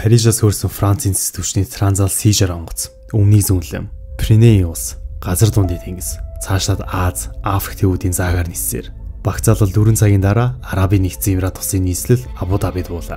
Парижаас хөрсөн Францын цэс түвшний Транзал Сижер онгоц, өмнөний зүүнлэм, Пиренеийн ус, газар дундын тэнгис, цаашлаад Аз, Африк төвүүдийн заагаар ниссээр багцаалал 4 цагийн дараа Арабын нэгдсэн Эмират улсын нийслэл Абу Дабид буулаа.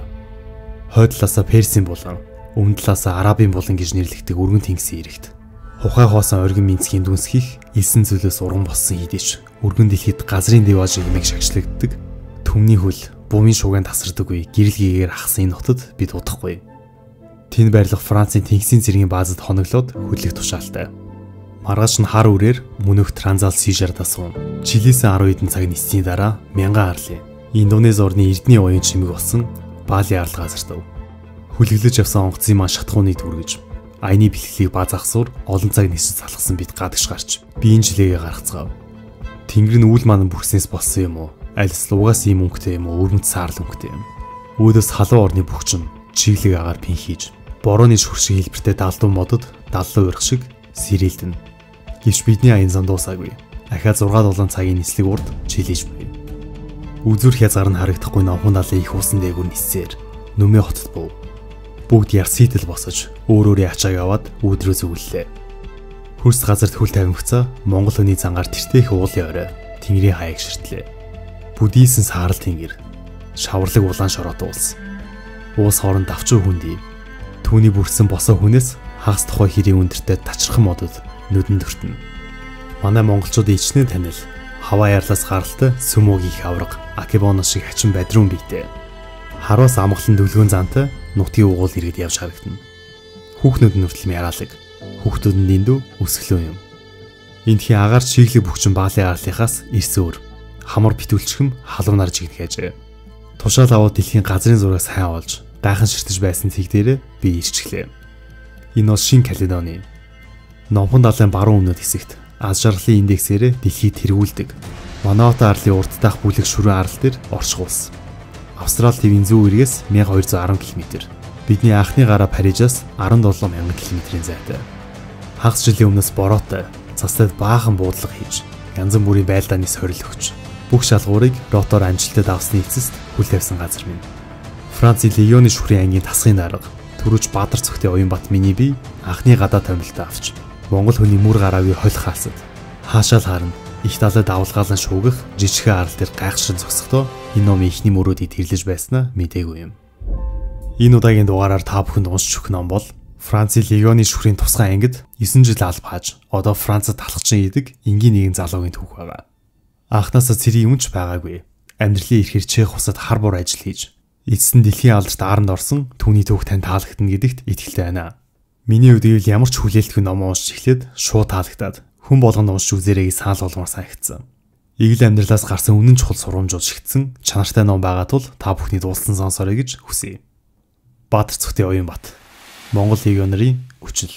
Хойд талаасаа Персийн булан, өмнөд талаасаа Арабын булан гэж нэрлэгдэх өргөн тэнгисийн иргэд. Хухай хоосон оргин Минскийн дүнсгих, элсэн зүйлээс урган болсон хідэж, өргөн дэлхийд газрын дэваж хэмээг шагшлагддаг. Түмний хөл, бумын шугаан тасардаггүй гэрэл гээгээр ахсан энэ нутад бид удахгүй. Тэнд байрлах Францын тэнгисийн цэргийн баазад хоноглоод хөдлөх тушаалтай. Маргааш нь хар үрээр мөнөх Транзал Сижер дасуун. Чилээсэн 10 хэдэн цаг ниссний дараа мянган арлын Индонез орны эрдний уян чимэг болсон Бали арал газартав. Хүлэглэж явсан онгоцын маань шатхууны түргэж, аяны бэлтгэлийг бааз ахсуур олон цаг нисэж салхсан бид гадагш гарч биеийн жилээгээ гаргацгаав. Тэнгэр нь үл маань бүрснээс болсон юм уу? Альс лугаас ийм өнгөтэй юм уу? Өргөмт саарл өнгөтэй юм. Үүдээс халуун орны бөхчөн чиглэг агаар пин хийж, борооны шүршиг хэлбэртэй далдуу модод даллуу урах шиг сэрэлдэн. Гэвч бидний аян зам дуусаагүй. Ахаа 6-7 цагийн нислэг урд чилээж буй. Үзүр хязгаар нь харагдахгүй номхон далын их усан дээгүр ниссээр нөмөө хотод був. Бүгд яр сийтэл босож өөр өөрийн ачааг аваад өөдрөө зүгэллээ. Хөрс газарт хүл тавимгцаа Монгол хүний зангаар тэртех уулын орой тэнгэрийн хаяг ширтлээ. Бүдийсэн саарал тэнгэр, шаварлаг улаан шорот уулс. Уус хооронд давчуу хүндий. Түүний бүрсэн босоо хүнээс хагас тухай хэрийн өндөртэй тачрхан модод нүдэн төртнө. Манай монголчууд ичнээ танил хаваа ярлаас гаралтай сүмөгийн их авраг акибоно шиг хачин бадрун бийтэй. Хараас амгалан дүлгэн зантай нутгийн угуул иргэд явж харагдана. Хүүхнүүд нь хүртэл мяраалаг. Хүүхдүүд нь дэндүү өсгөлөө юм. Эндхийн агаар чиглэг бүхчин Бали арлынхаас эрс өөр. Хамар битүүлчхэм халуунаар жигнэхэж. Тушаал аваад дэлхийн газрын зураг сайн олж гайхан ширтэж байсан цэг дээрээ би ирчихлээ. Энэ бол Шинэ Каледоны. Номхон далайн баруун өмнөд хэсэгт аз жаргалын индексээр дэлхийд тэргүүлдэг. Вануату арлын урд дахь бүлэг шүрэн арал дээр орших улс. Австрали тивийн зүүн эргээс 1210 км. Бидний анхны гараа Парижаас 17,000 км-ийн зайтай. Хагас жилийн өмнөөс бороотой, цастайд баахан буудлага хийж, янз бүрийн байлдааны сорил өгч, бүх шалгуурыг ротоор амжилтад авсны эцэст хүл тавьсан газар минь. Францын легионы шүхрийн ангийн тасгын дарга, түрүүч Баатар цогтой Уянбат миний бие анхны гадаа томилтоо авч, Монгол хүний мөр гараагүй хол хаасад хаашаал харна. Их далайд давлгаалan шуугах жижигхэн арал дээр гайхшин зогсохдоо энэ номын ихний мөрөөдийг тэрлэж байснаа мэдээгүй юм. Энэ удаагийн дугаараар та бүхэнд уншиж өгөх ном бол Францын легионы шүхрийн тусгай ангид 9 жил алба хааж одоо Францад талхчин идэг энгийн нэгэн залуугийн түүх байгаа. Анхнаасаа цэрийн юмч байгаагүй. Амьдралын эрхээр чех усад хар бур ажил хийж эцэст нь дэлхийн алдарт аранд орсон түүний түүх тань таалагдана гэдэгт итгэлтэй байна. Миний хувьд ивэл ямар ч хүлээлтгүй ном уншиж эхлээд шууд таалагдаад хүн болгонд уншиж үзээрэй гэж санал болгомоор санагдсан. Игэл амьдралаас гарсан үнэн чухал сургамжууд шигтсэн чанартай ном байгаа тул та бүхний дуулсан сонсорой гэж хүсье. Баатар цогтой Уянбат. Монгол легионерийн хүчил.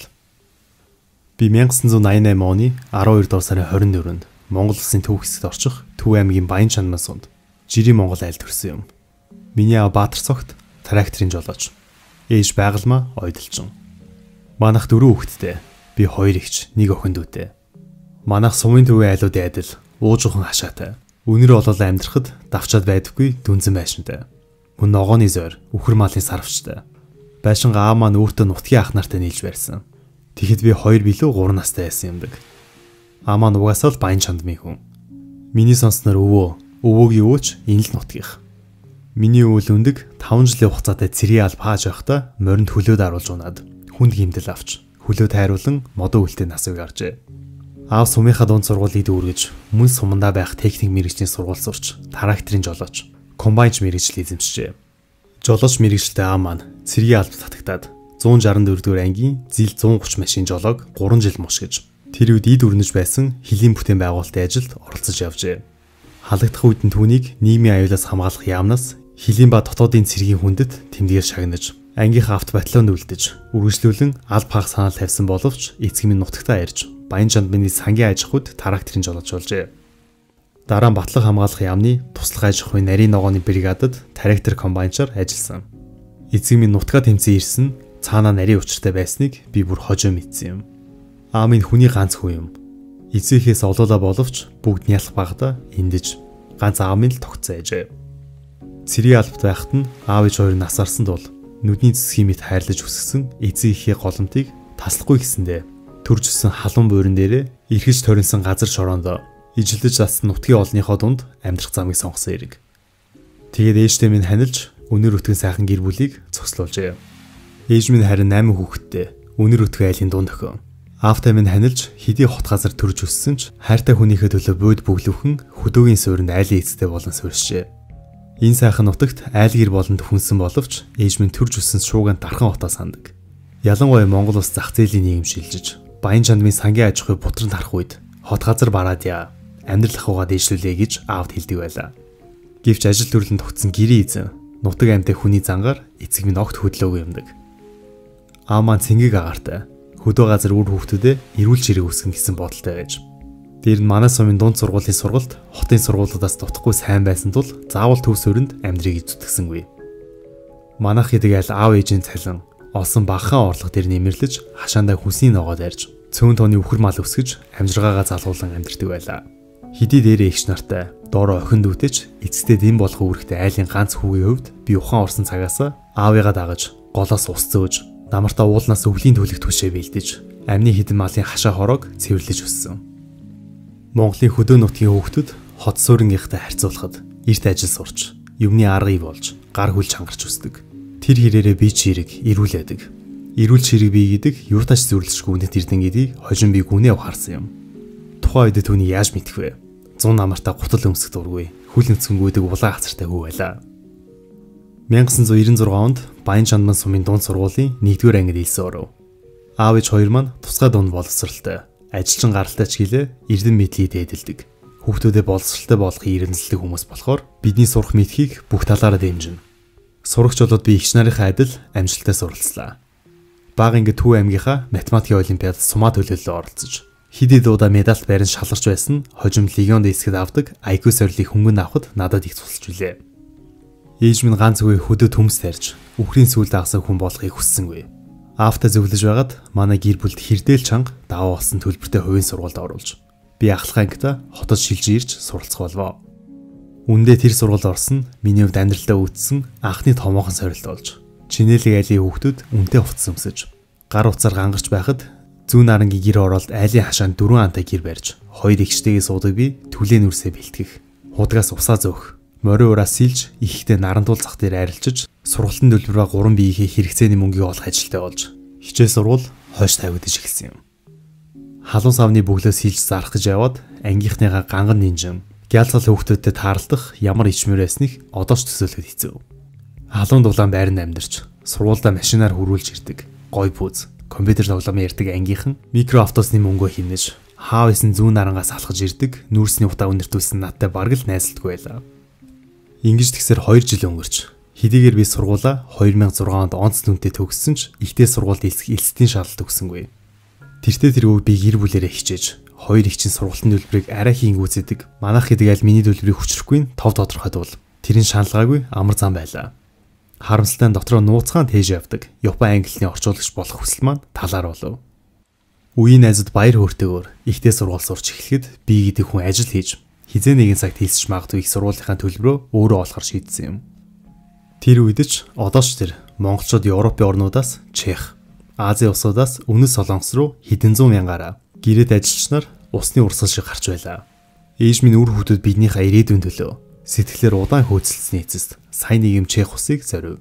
Би 1988 оны 12 дугаар сарын 24-нд Монгол улсын төв хэсэгт орчих Төв аймгийн Баян Чанман сунд жирийн Монгол айл төрсөн юм. Миний аав Баатар цогт тракторын жолооч. Ээж байгалмаа ойдолчин. Манайх 4 хүүхэдтэй. Би 2 эгч, 1 охин дүүтэй. Манайх сумын төвийн айлуудын адил уужхан хашаатай. Өнөр олол амьдрахад давчаад байдаггүй дүнзэн байшинтай. Мөн ногооны зойр, үхэр малын сарвчтай. Байшинга аа маань өөртөө нутгийн ах нартай нийлж барьсан. Тэгэхэд би 2 билүү 3 настай байсан юмдаг. Аа маань угаасаа л Баян Чандмын хүн. Миний сонсноор өвөөгийн өвөөч энэ л нутгийнх. Миний өвөл өндөг 5 жилийн хугацаатай цэрийн алба хааж байхдаа моринд хөлөөд аруулж унаад хүнд гимтэл авч хөлөө тайруулан модон үлтэй насыг гаржээ. Аав сумынхаа дунд сургуулийг дүүргэж мөн сумандаа байх техник мэргэжлийн сургууль сурч тракторын жолооч комбайнч мэргэжил эзэмшжээ. Жолооч мэргэжилтэй аав маань цэргийн албад татагтаад 164 дугаар ангийн зил 130 машин жолоог 3 жил мушгиж тэр үед эд өрнөж байсан хөлийн бүтээн байгуулалтын ажилд оролцож явжээ. Халагдах үед нь түүнийг нийгмийн аюулаас хамгаалах яамнаас хөлийн ба дотоодын цэргийн хүндэт тэмдгээр шагнаж ангийнхаа авто батальонд үлдэж үргэлжлүүлэн алба хаах санаал тавьсан боловч эцэг минь нутагтаа ярьж Баян Чандманы сангийн аж ахуйд тракторын жолооч болжээ. Дараа нь Батлаг хамгаалах яамны туслах аж ахуйн нарийн ногооны бригадад трактор комбайнчаар ажилласан. Эцэг минь нутгаа тэмцэн ирсэн цаанаа нарийн учиртай байсныг би бүр хожоо мэдсэн юм. Аав минь хүний ганц хүү юм. Эцэгхээс олоолаа боловч бүгд нялх багада эндэж ганц аав минь л тогтцоо ээжээ. Цэрийн албат байхад нь аав ээж хоёр нас арсан тул нүдний цэцгийн мэт хайрлаж үсгсэн эцэг эхээ голомтыг таслахгүй гэсэндэ төрж өссөн халуун буурин дээрээ эргэж торинсон газар шороонд ижилдэж зассан нутгийн олныхоо дунд амьдрах замыг сонгосон хэрэг. Тэгээд ээжтэй минь ханилж өнөр өтгөн сайхан гэр бүлийг цогцлуулжээ. Ээж минь харин 8 хүүхэдтэй өнөр өтгөн айлын дунд охин. Аавтай минь ханилж хэдий хот газар төрж өссөн ч хайртай хүнийхээ төлөө бууд бүглөвхэн хөдөөгийн суурьнд айлын эцэстээ болон суурьшжээ. Энэ сайхан нутагт айл гэр болон төхөнсөн боловч ээж минь төрж өссөн шууган дархан хотоо сандаг. Ялангуяа Монгол улс зах зээлийн нийгэм шилжиж Баян чандмын сангийн аж ахуй бутран тарах үед хот газар бараад яа амьдрал ахуйгаа дээшлүүлээ гэж аавд хэлдэг байлаа. Гэвч ажил төрлөнд тогтсон гэрийн эзэн нутаг амьтаа хүний зангаар эцэг минь огт хөдлөөгүй юмдаг. Аав маань цэнгэг агаартай хөдөө газар үр хүүхдүүдэд эрүүл чирэг өсгөн гэсэн бодолтой байж. Дээр нь манай сумын дунд сургуулийн сургалт хотын сургуулиудаас дутхгүй сайн байсан тул заавал төв суурьнд амьдрыг эзүтгсэнгүй. Манайх гэдэг айл аав ээжийн цалин олсон багахан орлого дээр нэмэрлэж хашаандаа хүсний ногоод арьж цөөн тооны үхэр мал өсгөж амжиргаагаа залгуулan амьдардаг байлаа. Хидий дээрээ эгч нартай доороо охин дүүтэйч эцэгтэй дэм болох үүрэгтэй айлын ганц хүүгийн хувьд би ухаан орсон цагаас аавыгаа дагаж голоос ус зөөж намартаа уулнаас өвлийн төлөх түшээ бэлдэж амны хідэн малын хашаа хороог цэвэрлэж өссөн. Монголын хөдөө нутгийн хүүхдүүд хот суурьнгийнхтай харьцуулахад эрт ажил сурч юмны аргыг болж гар хөл чангарч өсдөг. Тэр хэрээрээ бие чирэг эрүүл байдаг. Эрүүл чирэг бие гэдэг юутаач зөвлөшгүй үнэт эрдэн гэдгийг хожин би гүнээ ухаарсан юм. Тухайн үед түүний яаж мэдэх вэ? 100 намартаа гутал өмсөх дургүй, хүл нүцгэнгүйдэг улаан хацартай хүү байлаа. 1996 онд Баян чандман сумын дунд сургуулийн 1-р ангид илсэн оров. Аав ээж хоёр маань тусгай дунд боловсралтай, ажилчин гаралтай ч гэлээ эрдэм мэдлийг дээдэлдэг. Хүүхдүүдэд боловсралтай болохын эренцэлдэг хүмүүс болохоор бидний сурах мэдхийг бүх талаараа дэмжинэ. Сурагч болоод би эгч нарынхаа адил амжилттай суралцлаа. Бага ангид Төв аймгийнхаа математикийн олимпиадад сумаа төлөөлөлөд оролцож хидэд удаа медальт байран шалгарч байсан хожим легионд эсгэд авдаг IQ сорилыг хөнгөн авахд надад их тусалж билээ. Ээж минь ганц үе хөдөө төмс тарьж үхрийн сүлд агсан хүн болохыг хүссэнгүй. Аавтай зөвлөж байгаад манай гэр бүлд хэрдээл чанга даваа болсон төлбөртэй хувийн сургуульд оруулж би ахлах ангита хотод шилжиж ирж суралцах болов. Үндэ тэр сургуульд орсон миний хувьд амьдралдаа үүдсэн анхны томоохон сорилт болж чинээлэг айлын хүүхдүүд үнтэй хувцас өмсөж гар утсаар гангарч байхад зүүн нарангийн гэр оролт айлын хашаанд 4 антай гэр барьж хоёр эгчтэйгээ суудаг би түлээ нүрсээ бэлтгэх худгаас усаа зөөх морин ураас сэлж ихтэй нарантуул зах дээр арилчиж сургалтын төлбөрөөр 3 биеийнхээ хэрэгцээний мөнгийг олох ажилтай болж хичээл сургууль хойш тавигдаж эхэлсэн юм. Халуун савны бөглөөс сэлж зарах гэж яваад ангийнхныгаа ганган нинжин гялцгал хүүхдүүдэд таарлах ямар ичмэр байсныг одоо ч төсөөлөхөд хэцүү. Халуун дулаан байранд амьдарч сургуульдаа машинаар хөрвүүлж ирдэг. Гой пүүз, компьютер тоглоом ярьдаг ангийнхан микроавтобусны мөнгөө хийнэж хаав исэн зүүн нарангаас алхаж ирдэг нүүрсний утаа өнөртүүлсэн надтай бараг л найзалдаггүй байлаа. Ингэж тэгсээр 2 жил өнгөрч хэдийгээр би сургуулаа 2006 онд онц нүнтэй төгссөн ч ихтэй сургуульд элсдийн шалгалт өгсөнгүй. Тэртээ тэргүй би гэр бүлээрээ хичээж хоёр ихчин сургалтын төлбөрийг арай хийнгүүцэдэг. Манайх гэдэг аль миний төлбөрийг хүчрэхгүй тов тодорхойд бол тэрийн шаналгаагүй амар зам байлаа. Харамсалтай дотроо нууцхан тээж явдаг. Япон англиний орчуулагч болох хүсэл маань талаар болов. Үеийн найзад баяр хөөртэйгээр ихтэй сургууль сурч эхлэхэд би гэдэг хүн ажил хийж хизээ нэгэн цагт хэлсэж магадгүй их сургуулийнхаа төлбөрөө өөрөө олохор шийдсэн юм. Тэр үед ч одоо ч тэр монголчууд Европын орнуудаас Чех, Азийн улсуудаас Өмнөд Солонгос руу хэдэн зуун мянгаараа гэрээд ажилчнаар усны урсгал шиг гарч байлаа. Ээж минь үр хүүхдүүд биднийхээ ирээдүйн төлөө сэтгэлээр удаан хөөцөлдсөний эцэст сайн нэг юм Чех усыг зорив.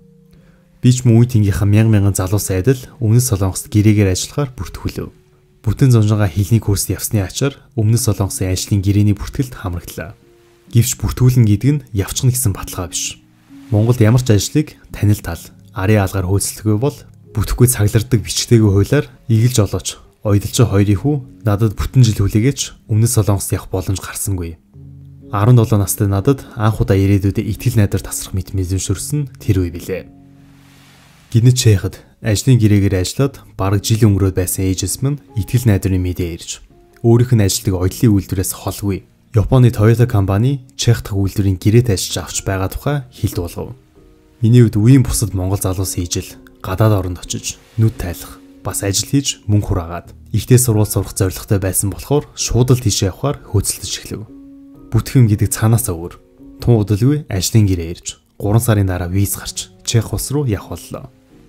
Би ч мөн үе тэнгийнхаа мянган залуус айдал Өмнөд Солонгост гэрээгээр ажиллахаар бүртгүүлв. Бүтэн зунжангаа хилний курст явсны ачаар Өмнөд Солонгосын ажлын гэрээний бүртгэлд хамраглаа. Гэвч бүртгүүлэн гэдэг нь явчихна гэсэн баталгаа биш. Монголд ямар ч ажлыг танил тал, арын алгаар хөөцөлдөггүй бол бүтэхгүй цаглардаг бичгтэйгээ хуулиар игэлж олооч. Ойдолцоо хоёрын хүү надад бүтэн жил хүлээгээч Өмнөд Солонгост явах боломж гарсангүй. 17 настай надад анх удаа ирээдүйдээ итгэл найдар тасрах мэт мэдрэмжшөрсөн тэр үе билээ. Гинэт Чехад ажлын гэрээгээр ажиллаад бараг жил өнгөрөөд байсан ээжэс минь итгэл найдрын мэдээ ирж өөрийнх нь ажилтдаг оёлын үйлдвэрээс холгүй Японы Toyota компани Чех дахь үйлдвэрийн гэрээт ажиллаж авч байгаа тухай хэлд болгов. Миний хувьд үеийн бусад монгол залуус ижил гадаад оронд очиж нүд тайлах бас ажил хийж мөнгө хураагаад ихтэй сурвалж сурах зорилготой байсан болохоор шууд л тийшээ явахаар хөөцөлдөж эхлэв. Бүтгэм гэдэг цаанаасаа өөр тун удалгүй ажлын гэрээ ирж 3 сарын дараа виз гарч Чех улс руу явх боллоо.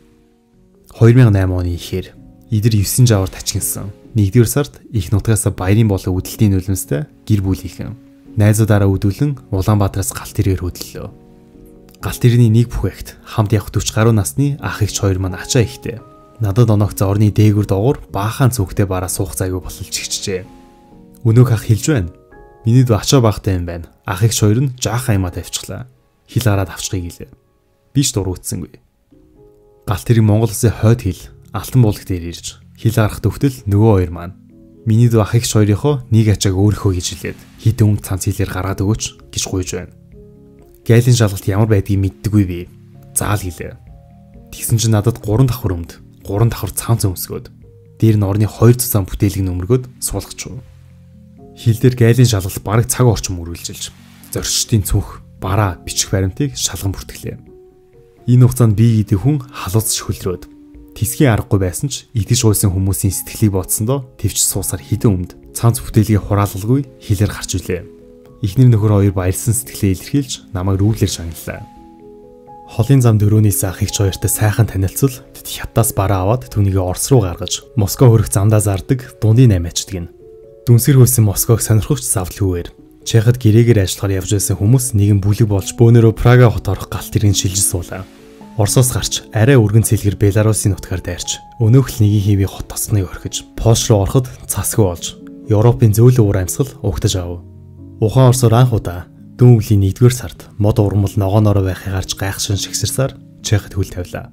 2008 оны ихээр эдэр 9 жавар тачигнсан. 1-р сард их нутгаас баярын болон үдэлтийн нулимстай гэр бүлийнхэн найзуудаараа үдүүлэн Улаанбаатараас галт тэрээр хөдлөлөө. Галт тэрний нэг бүхээгт хамт явах 40 гаруй насны ах эгч хоёр маань ачаа ихтэй. Надад оногц орны дээгүр доогуур баахан цүнхтэй бараа суух зайгүй болол чигчжээ. Өнөөх ах хэлж байна. Миний дүү ачаа багтай юм байна. Ах эгч хоёр нь жаахан аймаа тавьчихлаа. Хил гараад авчихъя гэлээ. Би ч дургуутсангүй. Галт тэрийг Монгол улсын хойд хил Алтан буулгад дээр ирж хил гарах төвтөл нөгөө хоёр маань миний дүү ах эгч хоёрынхоо нэг ачааг өөрийнхөө гэж хэлээд хитэн өмд цанц хилээр гаргаад өгөөч гэж гуйж байна. Гайлын шалгалт ямар байдгийг мэддэггүй би. Заал гэлээ. Тэгсэн чинь надад 3 давхар өмд, 3 давхар цанц өмсгөөд дээр нь орны 2 цуцаан бүтээлийг нөмргөөд суулгачихв. Хил дээр гайлын шалгалт бараг цаг орчим үргэлжилж зорчтын цүнх, бараа, бичих баримтыг шалган бүртгэлээ. Энэ хугацаанд би гэдэг хүн халууц шүлрөөд тисгийн аргагүй байсан ч итгэж гуйсан хүмүүсийн сэтгэлийг бодсондоо төвч суусаар хідэн өмд цанц бүтээлгийг хураалалгүй хилээр гарч үлээ. Эхнэр нөхөр хоёр баярсан сэтгэлээ илэрхийлж намайг рүүлээр шагналлаа. Холын зам дөрөөнийс ах эгч хоёртой сайхан танилцвал тэд хятадаас бараа аваад түүнийг Орос руу гаргаж Москва хөрөх замдаа зардаг дундын 8 ачдгийг. Дүнсгэр хөөсөн Москваг сонирхогч завдлгүйгээр Чехад гэрээгээр ажиллахаар явж байсан хүмүүс нэгэн бүлэг болж бөөнөрөө Прага хот орох галт тэргийн шилжиж суулаа. Оросоос гарч арай өргөн цэлгэр Беларусын нутгаар дайрч өнөөх л нэгийн хэвийн хот тосныг орхиж Польш руу ороход цасгүй болж Европын зөөлөн уур амьсгал угтаж ав. Ухаан Оросоор анх удаа дүүн үеийн 1-р сард мод урмал ногоонороо байхыг харж гайхшин шигсэрсаар Чехад хөл тавилаа.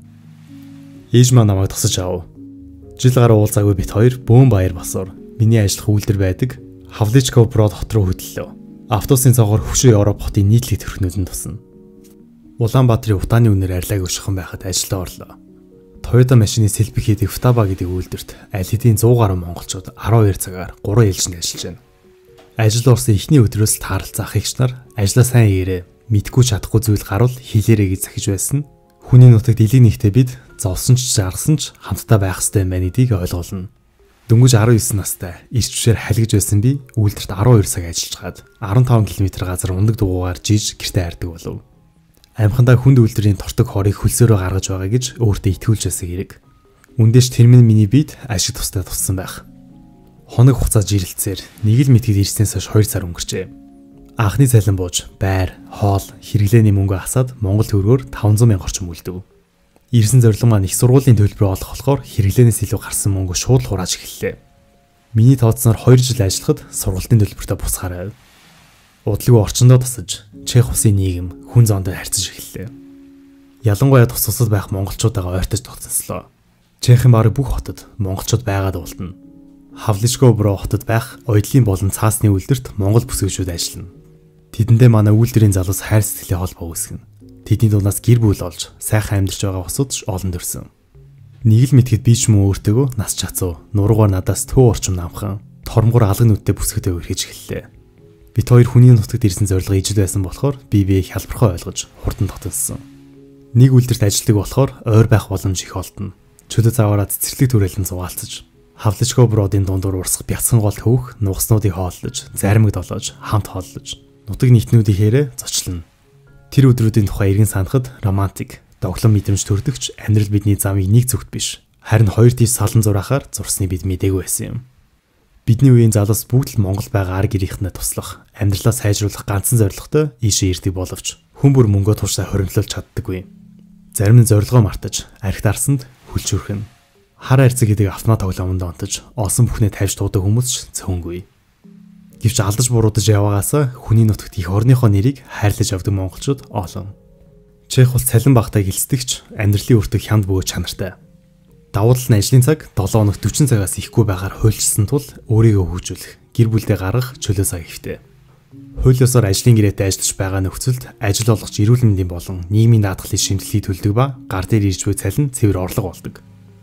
Ээж маань намайг тусаж ав. Жил гаруй уулзаагүй бит хоёр бөөн баяр басуур миний ажиллах үйлдвэр байдаг Хавличков брод хот руу хөдлөлөө. Автобусын цогоор хөвшөө Европ хотын нийтлэг төрхнөдөнд тусна. Улаанбаатарын утааны үнээр арилааг өршөхан байхад ажилдаа орлоо. Toyota машины сэлбэг хийдэг Futaba гэдэг үйлдвэрт аль хэдийн 100 гаруй монголчууд 12 цагаар 3 ээлжинд ажиллаж байна. Ажил орсон эхний өдрөөс тааралцсан ах эгч нар ажлаа сайн ирээ, мэдгүй чадахгүй зүйл гарвал хэлээрэй гэж захиж байсан нь хүний нутагт илэг нэгтээ бид зовсон ч жаргасан ч хамтдаа байх ёстой юм байна гэдгийг ойлгуулна. Дөнгөж 19 настай ирч бишээр халигж байсан би үйлдвэрт 12 цаг ажиллаж хаад 15 км газар ундаг дугуугаар жиж гэртээ хайрдаг болов. Амхандаа хүнд үйлдвэрийн тортог хорыг хөлсөөрөө гаргаж байгаа гэж өөртөө итгүүлж байсан хэрэг. Үндэж тэрмэн миний биед ашиг тустай туссан байх. Хоног хугацаа жирэлцээр нэг л мэтгэд ирснээс хойш 2 сар өнгөрчээ. Анхны цалин бууж, байр, хоол, хэрэглээний мөнгө асаад Монгол төгрөгөөр 500 мянга орчим үлдэв. Ирсэн зорилго маань их сургуулийн төлбөрөө олох болохоор хэрэглээнээс илүү гарсан мөнгө шууд хурааж эхэллээ. Миний тооцсноор 2 жил ажиллахад сургуулийн төлбөртөө бусгаарай. Удалгүй орчиндоо тасаж, Чех улсын нийгэм хүн зоондоо харьцаж эхэллээ. Ялангуяа тус тусад байх монголчуудаа ойртож тогтнослоо. Чехийн бараг бүх хотод монголчууд байгаад уултна. Хавличков бро хотод байх оёдлын болон цаасны үйлдвэрт монгол бүсгүйчүүд ажиллана. Тэдэндээ манай үйлдвэрийн залуус хайр сэтгэлийн холбоо үүсгэнэ. Тэдний дундаас гэр бүл олж, сайхан амьдарч байгаа босууд ч олон төрсөн. Нэг л мэдхэд би ч мөн өөртөөгөө нас чацуу, нуруугаар надаас төв орчим намхан, тормгор алган нүдтэй бүсгэдээ өрхөж эхэллээ. Бид хоёр хүний нутагт ирсэн зорилго ижил байсан болохоор бие хялбархаа ойлгож хурдан тогтсон. Нэг үйлдвэрт ажилладаг болохоор ойр байх боломж их олдно. Чөлөө заваараа цэцэрлэг түрээлэн зугаалцаж, Хавличков бродын дундуур урсгах бяцхан гол хөвөх, нугаснуудыг хооллож, заримыг долоож, хамт хооллож, нутаг нийтнүүдийн хэрэг зочлно. Тэр өдрүүдийн тухай эргэн санахад романтик, доглон мэдрэмж төрдөгч амьдрал бидний замыг нэг зүгт биш, харин хоёр тийш салан зураахаар зурсныг бид мэдээгүй байсан юм. Бидний үеийн залуус бүгд л Монгол байгаа ар гэрийнхнээ туслах, амьдралаа сайжруулах ганцхан зорилготой ийшээ ирдэг боловч хүн бүр мөнгөө тууштай хоригдлуулж чаддаггүй. Зарим нь зорилгоо мартаж, архит арсанд хүлчүрхэн. Хар хайрцаг гэдэг автомат тоглоомонд онтож, олсон бүхнээ тавьж дуудаг хүмүүс ч цөөнгүй. Гэвч алдаж буруудаж яваагаасаа хүний нутагт их орныхоо нэрийг хайрлаж авдаг монголчууд олон. Чех улс цалин багтаа гэлсдэгч амьдралын өртөг хянд бөгөөд чанартай. Давуу тал нь ажлын цаг 7 хоног 40 цагаас ихгүй байгаар хуульчсан тул өөрийгөө хөгжүүлэх, гэр бүлдээ гаргах чөлөө цаг ихтэй. Хууль ёсоор ажлын гэрээтэй ажиллаж байгаа нөхцөлд ажил олгогч эрүүл мэндийн болон нийгмийн даатгалын шимтгэлийг төлдөг ба гар дээр ирж буй цалин цэвэр орлого болдог.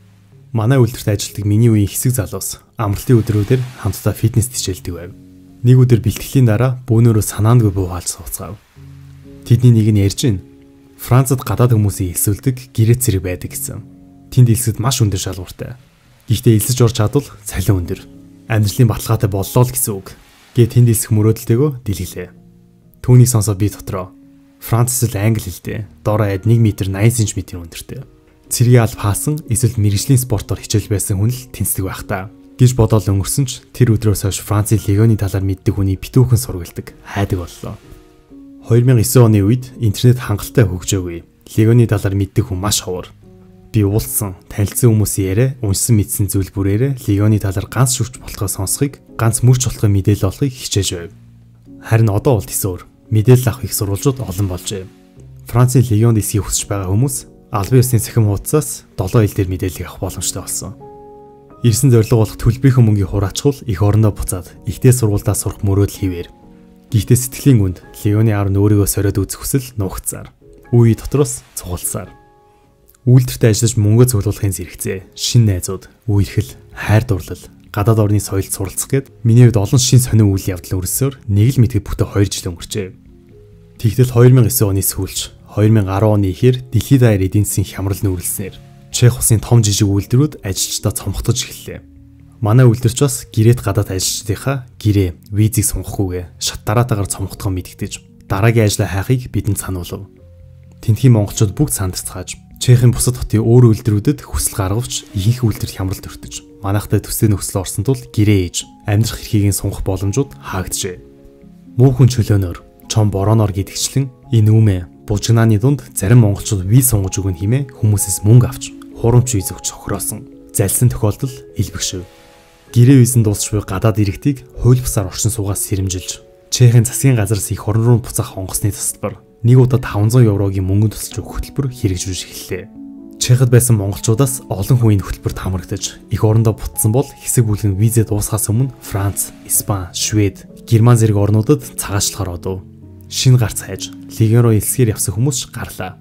Манай үйлдвэрт ажилладаг миний үеийн хэсэг залуус амралтын өдрүүдээр хамтдаа фитнес хичээлдэг байв. Нэг өдөр бэлтгэлийн дараа бөөнөрөө санаандгүй буугаалж сууцгаав. Тэдний нэг нь ярьж байна. Францад гадаад хүмүүсийн элсүүлдэг гэрээ зэрэг байдаг гэсэн. Тэнд элсэд маш өндөр шалгууртай. Гэхдээ элсэж орж чадвал цалин өндөр. Амьдралын баталгаатай боллоо л гэсэн үг. Гээ тэнд элсэх мөрөөдөлтэйгөө дэлгэлээ. Түүнийг сонсоод би дотроо Франц эсвэл англи хэлтэй. Дор хаяад 1 м 80 см өндөртэй. Цэргийн алба хаасан эсвэл мэргэжлийн спортоор хичээл байсан хүн л тэнцдэг байх та. Гэж бодоод өнгөрсөн ч тэр өдрөөс хойш Францын легионы талаар мэддэг хүний битүүхэн сургалдаг хайдаг боллоо. 2009 оны үед интернет хангалттай хөгжөөгүй. Легионы талаар мэддэг хүн маш ховор. Би уулзсан, танилцсан хүмүүсийн яриа, уншсан мэдсэн зүйл бүрээрээ легионы талаар ганц шүвч болохоо сонсхийг, ганц мөрч болохоо мэдээлэл олохыг хичээж байв. Харин одоо бол тэсөөр мэдээлэл авах их сурвалжууд олон болжээ. Францын легионд эсхийг хүсэж байгаа хүмүүс албан ёсны цахим хуудасаас 7 хил дээр мэдээлэл авах боломжтой болсон. Ирсэн зорилго болох төлбөрийн мөнгийг хураачвал их орондоо буцаад ихтэй сургуульдаа сурах мөрөөдөл хийвэр. Гэхдээ сэтгэлийн гүнд легионы ард нь өөрийгөө сориод үзэх хүсэл нуугцаар. Үе дотроос цугулсаар. Үйлдвэртээ ажиллаж мөнгө цуглуулахын зэрэгцээ, шин найзууд, үерхэл, хайр дурлал, гадаад орны соёлд суралцах гээд миний хувьд олон шин сонин үйл явдал өрсөөр нэг л мэдгэд бүтэ 2 жил өнгөрчээ. Тэгтэл 2009 оны сүүлч 2010 оны ихээр дэлхийд даяар эдийн засгийн хямрал нүүрлснээр Чех улсын том жижиг үйлдвэрүүд ажилчдаа цомхтож эхэллээ. Манай үйлдвэрч бас гэрээт гадаад ажилчдынхаа гэрээ, визийг сунгахгүйгээ шат дараатаагаар цомхтгоо мэдгдэж дараагийн ажлаа хайхыг бидэнд сануулв. Тэнтхийн монголчууд бүгд сандарцгааж Чехийн бусад хотын өөр үйлдвэрүүдэд хүсэл гаргавч ихэнх үйлдвэр хямралд өртөж манайхтай төсөө нөхцөл орсон тул гэрээ ээж амьдрах эрхийг сунгах боломжууд хаагджээ. Муу хүн чөлөөнөөр чом бороноор гэдгчлэн энэ үмэ бужигнааны дунд зарим монголчууд виз сунгаж өгнө хэмээн хүмүүсээс мөнгө авч хурамч виз өгч хохироосон залсан тохиолдол илбэгшив. Гэрээ визэн дуусч буй гадаад иргэдийг хууль бусаар оршин суугаас сэрэмжилж Чехийн засгийн газараас их орон руу буцаах онгоцны тасалбар нэг удаа 500 еврогийн мөнгөнд тусалж өгөх хөтөлбөр хэрэгжүүлж эхэллээ. Чехид байсан монголчуудаас олон хүн энэ хөтөлбөрт хамрагдаж их орондоо бутсан бол хэсэг бүлэг нь визээ дуусгахаас өмнө Франц, Испани, Швед, Герман зэрэг орнуудад цагаачлахаар одов. Шинэ гарц хайж легион руу элсгээр явсан хүмүүс гарлаа.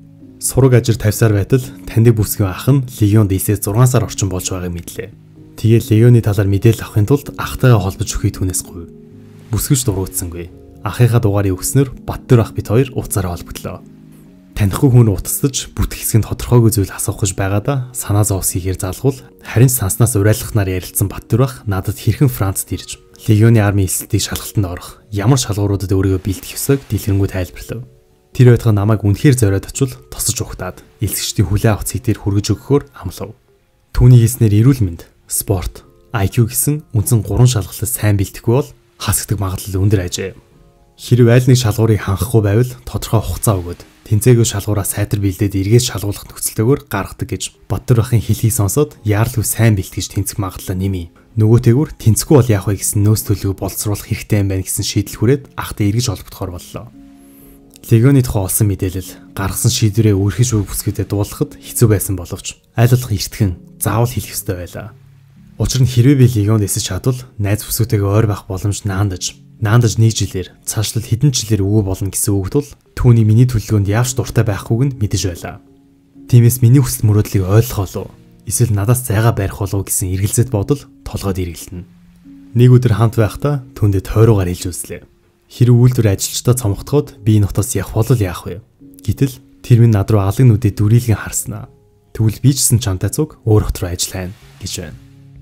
Сураг ажир тавьсаар байтал таньдаг бүсгийн ах нь легионд элсээ 6 сар орчим болж байгааг мэдлээ. Тэгээд легионы талаар мэдээлэл авахын тулд ахтайгаа холбож өгөхийг түүнээс гуйв. Бүсгэж дургуутсангүй. Ахыхаа дугаарыг өгснөөр Баттүр ах бит хоёр уулзаараа холбогдлоо. Танихгүй хүн утасдаж бүтэх хэсгэнд тодорхойгүй зүйл асуух гэж байгаадаа санаа зовс хийхээр залгуул харин санснаас урайлахнаар ярилцсан Баттүр ах надад хэрхэн Францд ирж легионы армийн эсэлтийг шалгалтанд орох ямар шалгууруудад өөрийгөө бэлдэх ёсойг дэлгэрэнгүй тайлбарлав. Тэр байтугай намайг үнэхээр зориод очвол тосож ухтаад элсэгчдийн хүлээ авах цэгтэр хүргэж өгөхөөр амлав. Түүний хийснээр эрүүл мэнд, спорт, IQ гэсэн үндсэн 3 шалгалт сайн бэлтгэхгүй бол хасагдах магадлал өндөр ажээ. Хэрв аль нэг шалгуурыг хангахгүй байвал тодорхой хугацаа өгөөд тэнцээгүй шалгуураа сайтар бэлдээд эргээс шалгуулах нөхцөлтэйгээр гаргадаг гэж Баттүр ахын хэлхийг сонсоод яаралгүй сайн бэлтгэж тэнцэх магадлалаа нэмий. Нөгөөтэйгүр тэнцэхгүй бол яах вэ гэсэн нөөц төлөвөө боловсруулах хэрэгтэй юм байна гэсэн шийдэл хүрээд ахтай эргэж холбогдохоор боллоо. Легионы тухай олсон мэдээлэл гаргасан шийдвэрээ өөрхөж буй бүсгүүдэд дуулахад хэцүү байсан боловч аль болох эртгэн заавал хэлэх ёстой байлаа. Учир нь хэрвээ би легионд эсэж чадвал найз бүсгүүтэйгээ ойр байх боломж наандаж 1 жилээр цаашлал хэдэн жилээр өгөө болно гэсэн үг тул түүний миний төлөвлөгөөнд яавч дуртай байхгүйг нь мэдэж байлаа. Тиймээс миний хүсэл мөрөөдлийг ойлгох болов эсвэл надаас зайгаа барих болов гэсэн эргэлзээд бодол толгойд эргэлдэнэ. Нэг өдөр хамт байхдаа түүндээ тойруугаар хэлж үзлээ. Хэрэг үйлдвэр ажилчдаа цомготгоод би энэ хотоос явах бол яах вэ? Гэтэл тэр минь над руу алаг нүдээ дүрэлгэн харснаа. Тэгвэл би ч гэсэн чамтай цуг өөр хот руу ажиллана гэж байна.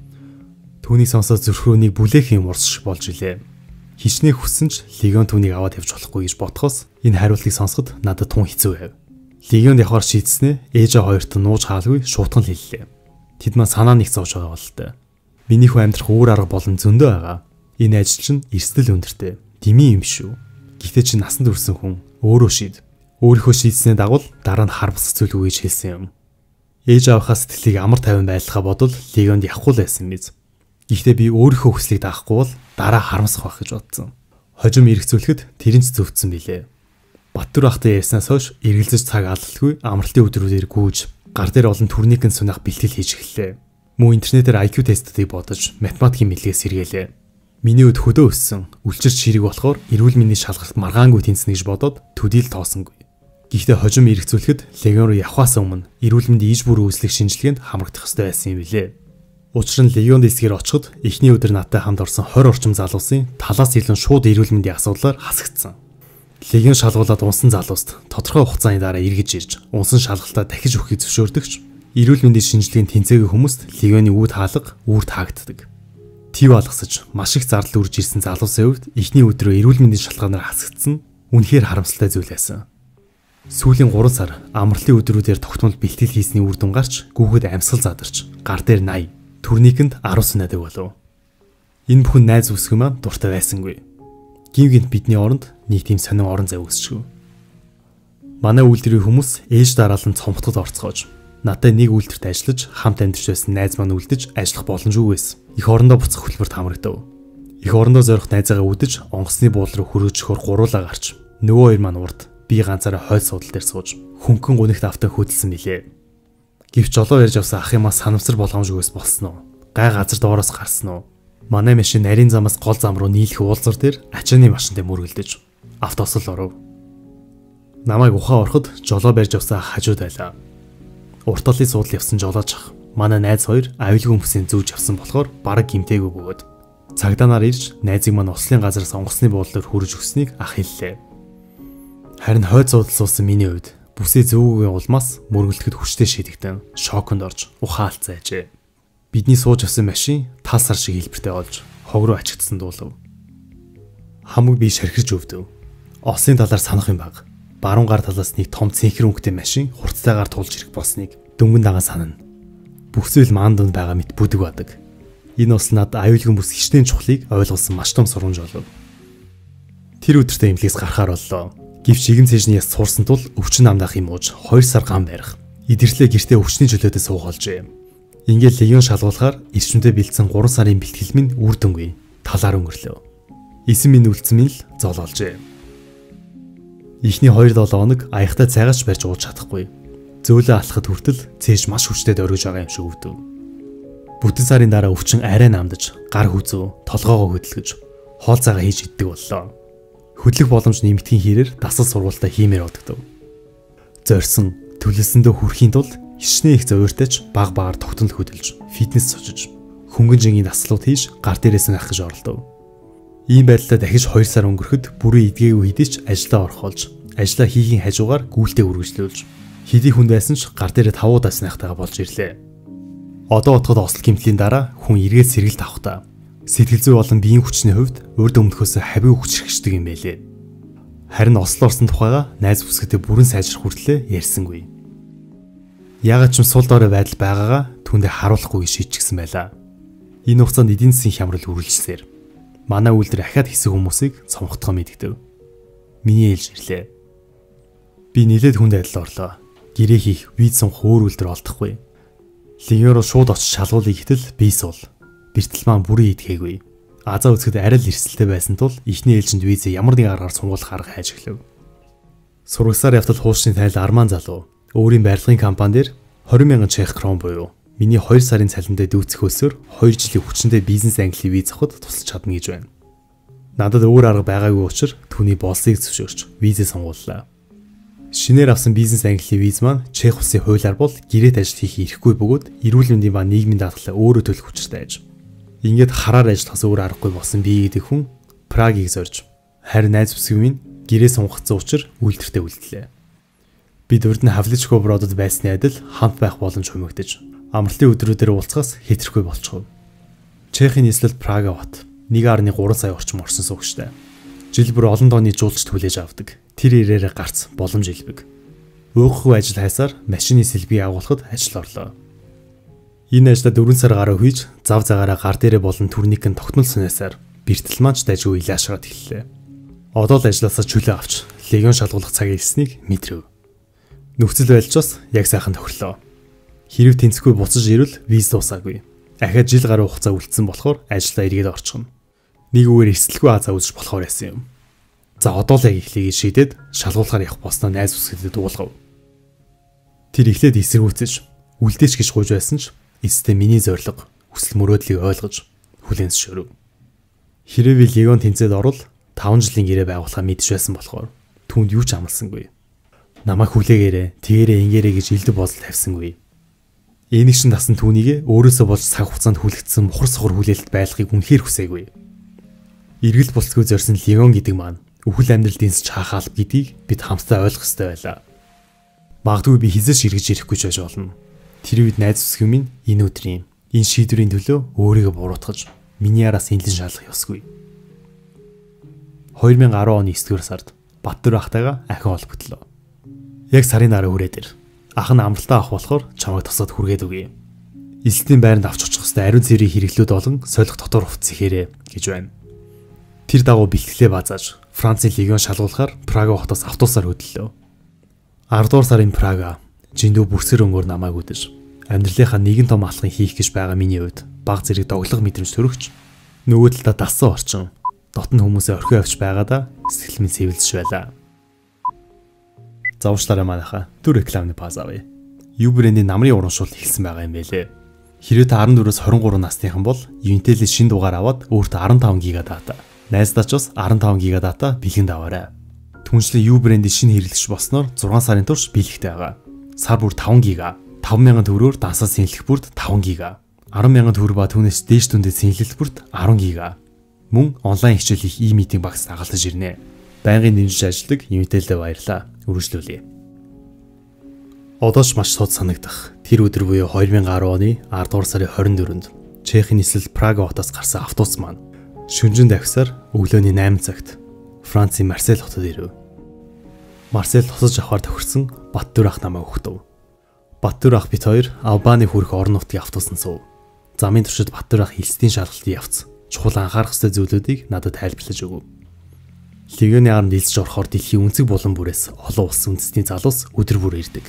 Түүний сонсоод зүрхрөөнийг бүлээх юм урсш болж илээ. Хичнээн хүссэн ч легион түүнийг аваад явж болохгүй гэж бодхоос энэ хариултыг сонсоход надад тун хэцүү байв. Легионд явахаар шийдснээ ээжээ хоёрт нууж хаалгүй шуутган хэллээ. Тэд маань санаа нэг зовж байгаа бололтой. Минийхүү амьдрах өөр арга болон зөндөө байгаа. Энэ ажил чинь эрсдэл өндөртэй. Дими юм шүү. Гэхдээ чи насанд хүрсэн хүн өөрөө шийд. Өөрийнхөө шийдснээ дагвал дараа нь харамсах зүйл үгэж хэлсэн юм. Ээж авахаа сэтгэлийг амар тайван байлгахаа бодвол легионд явахгүй л байсан биз. Гэхдээ би өөрийнхөө хүслийг даахгүй бол дараа харамсах байх гэж бодсон. Хожим эргцүүлэхэд тэрэн ч зөвцсөн билээ. Баттүр ахтай ярьснаас хойш эргэлзэж цаг алдалгүй амралтын өдрүүдээр гүйж гар дээр олон турникэн сунах бэлтгэл хийж эхэллээ. Мөн интернетээр IQ тестүүдийг бодож математикийн мэдлэгээ сэргээлээ. Миний өд хөдөө өссөн, үлчирч ширэг болохоор эрүүл мэндийн шалгалт маргаангүй тэнцэнэ гэж бодоод төдийл тоосонгүй. Гэхдээ хожим эргцүүлэхэд легион руу явхаас өмнө эрүүл мэндийн иж бүр үүслэх шинжилгээнд хамрагдах ёстой байсан юм билээ. Учир нь легионд эсгээр очиход эхний өдөр надтай хамт орсон 20 орчим залуусын талаас илүү шууд эрүүл мэндийн асуудлаар хасагдсан. Легион шалгуулад унсан залууст тодорхой хугацааны дараа эргэж ирж унсан шалгалтаа дахиж өгөхийг зөвшөөрдөгч эрүүл мэндийн шинжилгээний тэнцээгүй хүмүүст легионы үүд хаалга үүр таагддаг. Тв алгасаж маш их зардал үрж ирсэн залуусын хувьд эхний өдрөө эрүүл мэндийн шалтгаанаар хасагдсан Үнэхээр харамсалтай зүйл байсан. Сүүлийн 3 сар амралтын өдрүүдээр тогтмол бэлтгэл хийсний үр дүн гарч гүүхэд амьсгал задарч гар дээр 80, төрнийхэнд 19 найдаг болов. Энэ бүхэн найз үсгэн маань дуртай байсангүй. Гинт бидний оронд нэг тийм сонин орон зай үүсчихв. Манай үйлдвэрийн хүмүүс ээж дараалан цомхтод орцгоож надад нэг үйлдвэрт ажиллаж хамт амьдарч байсан найз маань үлдэж ажиллах боломжгүй байсан. Их орондоо буцах хөтөлбөрт хамрагдав. Их орондоо зорих найзаагаа үдэж онгоцны буул руу хөрөөжөхөөр гуруулаа гарч нөгөө хоёр маань урд би ганцаараа хойд суудлын дээр сууж хөнгөн гүнэгт автаа хөдөлсөн билээ. Гэвч жолоо ярьж авсан ах юмаа санамсар болгоомжгүйс болсон уу? Гай газар доороос гарсан уу? Манай машин нарийн замаас гол зам руу нийлэх уулзар дээр ачааны машинтай мөргөлдөж автосол оров. Намайг ухаан ороход жолоо барьж авсан ах хажууд байлаа. Урт талын суудлын явсан жолооч ах манай найз хоёр аюулгүй хүмүүсийн зүүж явсан болохоор бараг гимтээгүй бөгөөд цагдаагаар ирж найзыг маань ослын газараас онгоцны буудлаар хүрэж өгснийг ах хэллээ. Харин хойд суудлын суусан миний хувьд бүсээ зөөгөөгийн улмаас мөргөлдөхөд хүчтэй шийдэгдэн шоконд орж ухаалцсан ажээ. Бидний сууж авсан машин тал сар шиг хэлбэртэй олж хог руу ачигдсан дуулав. Хамаг би шархирж өвдөв. Ослын талаар санах юм баг. Баруун гар талаас нэг том цэнхэр өнгөтэй машин хурцтайгаар тулж ирэх болсныг дөнгөн дагаа санана. Бүхсэл маанданд байгаа мэт бүдэг бадаг. Энэ бас над аюулгүй бүс хичнээн чухлыг ойлгуулсан маш том сургамж болов. Тэр өдөртөө эмнэлгээс гарахаар боллоо. Гэвч игэн цэжний яс суурсан тул өвчин намдаах юм ууж 2 сар гам барих. Идэрслээ гэртээ өвчний чөлөөтэй суугаалжээ. Ингээл легион шалгуулахаар ирчмдээ бэлдсэн 3 сарын бэлтгэл минь үр дүнгүй талаар өнгөрлөө. Эсэн минь үлдсэн минь л зоололжээ. Эхний 2-7 хоног аяхтай цайгаач барьж ууж чадахгүй. Зөөлөө алхахад хүртэл цээж маш хүчтэй дөргиж байгаа юм шиг өвдөв. Бүтэн сарын дараа өвчин арай намдаж, гар хүзүү, толгоогоо хөдөлгөж, хоол цагаа хийж иддэг боллоо. Хөдлөх боломж нэмэгдхийн хэрээр дасал сургуультаа хиймээр бодогдов. Зорьсон, төлөвлөсөндөө хүрэхийн тулд хичнээн их зовёртойч баг багаар тогтнол хөдөлж, фитнес сочиж, хөнгөн жингийн даслууд хийж гар дээрээс нь ахиж оролдов. Ийм байдлаа дахиж 2 сар өнгөрөхөд бүрэн идгээгүй хэдий ч ажилдаа орох болж, ажлаа хийхийн хажуугаар гүйлтээ үргэлжлүүлж, хэдий хүн байсан ч гар дээрээ 5 удаа снахтайгаа болж ирлээ. Одоо утгад осол гэмтлийн дараа хүн эргээд сэргэлт авахдаа сэтгэл зүй болон биеийн хүчний хувьд урд өмнөхөөс хавийн хүч хэрэгждэг юм байлээ. Харин ослоо орсон тухайга найз бүсгэтээ бүрэн сайжрах хүртлээр ярьсангүй. Яагаад ч юм сул дорой байдал байгаагаа түүндээ харуулахгүй шийдчихсэн байлаа. Энэ хугацаанд эдийн засгийн хямрал үргэлжлэсээр манай үйлдвэр ахаад хэсэг хүмүүсийг цомхотгоо мэдгэдэв. Миний ээлж ирлээ. Би нэлээд хүнд адил орлоо. Гэрээ хийх, виз сунх өөр үйлдвэр олдохгүй. Легион руу шууд очиж шалгуулъя гэтэл би суул. Бэртэл маань бүрэн идгээгүй. Азаа үзэхэд арай л эрсдэлтэй байсан тул ихний ээлжинд визээ ямар нэг аргаар сунгуулах арга хайж эхлэв. Сургасаар явтал хуучны танил Арман залуу өөрийн барилгын компани дээр 20,000 чех крон буюу миний 2 сарын цалиндаа дүүцэх хөлсөөр 2 жилийн хүчтэй бизнес англи виз авахд тусалж чадна гэж байна. Надад өөр арга байгаагүй учраас түүний боссыг зөвшөөрч визээ сонгууллаа. Шинээр авсан бизнес англи виз маань Чех улсын хуулиар бол гэрээт ажил хийх эрхгүй бөгөөд эрүүл мэндийн ба нийгмийн даатгалаа өөрөө төлөх хүчтэй аж. Ингээд хараар ажиллахаас өөр аргагүй болсон би гэдэг хүн Прагийг зорж харин найз бүсгийн минь гэрээ сунгацсан учраас үйлдвэртээ үлдлээ. Бид урд нь Хавличко бродод байсны адил хамт байх боломж хумигдаж амралтын өдрүүдээр уулзахаас хэтэрхгүй болчихов. Чехийн нийслэл Прага бот 1.3 сая орчим орсон суугчтай. Жил бүр олон тооны жуулчд хүлээж авдаг. Тэр ирээрээ гарц боломж илбэг. Өөхөө ажил хайсаар машины сэлбийг агуулхад ажил орлоо. Энэ ажлаа 4 сар гаруй хийж зав загаараа гар дээрээ болон турникэн тогтнол санаасаар бэртэл маань ч дайжгүй илаашраад эхэллээ. Одоо л ажлаасаа чөлөө авч легион шалгуулах цаг ирснийг мэдрэв. Нөхцөл байлжаас яг сайхан тохирлоо. Хэрэг тэнцэхгүй буцаж ирвэл виз дуусаагүй. Ахаад жил гаруй хугацаа үлдсэн болохоор ажлаа эргээд орчихно. Нэг үгээр эрсдэлгүй азаа үзэж болохоор яасан юм. За одоо л яг эхлэе гэж шийдээд шалгуулахаар явах болсноо найз бүсгүүдэд дуулгав. Тэр эхлээд эсэргүүцэж үлдээч гэж гуйж байсан ч эцэстээ миний зориг хүсэл мөрөөдлийг ойлгож хүлээн зөвшөөрөв. Хэрэг би легион тэнцээд орвол 5 жилийн гэрээ байгуулахаа мэдж байсан болохоор түүнд юу ч амласангүй. Намайг хүлээгээрээ тэгээрээ ингээрээ гэж элдв бодол тавьсангүй. Энийг шин тасан түүнийг өөрөөсөө болж цаг хугацаанд хүлэгдсэн мухар сохор хүлээлт байлгахыг үнэхээр хүсээгүй. Эргэл булцгүй зорьсон легион гэдэг маань үхэл амьдрал дэнсэж хаахаал гэдгийг бид хамтдаа ойлгох ёстой байлаа. Магадгүй би хизээш эргэж ирэхгүй ч байж болно. Тэр үед найз бүсгүй минь энэ өдрийн энэ шийдвэрийн төлөө өөрийгөө буруутгаж миний араас энэлэн шалгах ёсгүй. 2010 оны 9-р сард Баттүр ахтайгаа ахин холбогдлоо. Яг сарын дараа хүрээ дээр ах нь амралтаа авах болохоор чамайг тосоод хүргээд өгье. Эсэлтийн байранд авч очих хэвээр ариун цэврийн хэрэглүүд болон солих дотор хувцс ихээрээ гэж байна. Тэр дагуу бэлтгэлээ баазааж Францын легион шалгуулахаар Прага хотоос автобусаар хөдлөлөө. 10 дугаар сарын Прага жиндүү бүрсгэр өнгөөр намайг үдэж амьдралынхаа нэгэн том алхам хийх гэж байгаа миний хувьд баг зэрэг доглох мэдрэмж төрөгч нөгөө талдаа дассан орчин дотн хүмүүсээ орхио авч байгаадаа сэтгэл минь сэвэлж байлаа. Завуучлаарай манайхаа түр рекламны пауз авъя. Юбрендийн намрын урамшуул эхэлсэн байгаа юм байлээ. Хэрвээ та 14-өөс 23 насныхан бол Intel-ийн шинэ дугаар аваад өөртөө 15 ГБ дата, найздаач бас 15 ГБ дата бэлгэнд аваарай. Түншлэн Юбрендийн шинэ хэрэглэгч болсноор 6 сарын турш бэлэгтэй байгаа. Сар бүр 5 ГБ, 5,000 төгрөгөөр дансаа сэнэлэх бүрд 5 ГБ, 10,000 төгрөг ба түүнээс дээш дүндээ сэнэлэх бүрд 10 ГБ. Мөн онлайн хичээл хийх e-meeting багс дагалдаж ирнэ. Байнгын дэмжиж ажилладаг Intel-д баярлаа. Үргэлжлүүлье. Одоо ч маш сууд санагдах. Тэр өдөр буюу 2010 оны 10 дугаар сарын 24-нд Чехийн нийслэл Прага хотоос гарсан автобус маань шөнөжин давхсаар өглөөний 8 цагт Францын Марсель хотод ирэв. Марсель тусаж авахар тохирсон Баттүр ах намайг өгтөв. Баттүр ах бит хоёр Албаны хүрэх орон нутгийн автобусанд суув. Замын туршид Баттүр ах хэлсдийн шалгалтын явц чухал анхаарах ёстой зүйлүүдийг надад тайлбарлаж өгөв. Легионы аранд элсэж орохоор дэлхийн өнцөг булан бүрээс олон улс үндэстний залуус өдөр бүр ирдэг.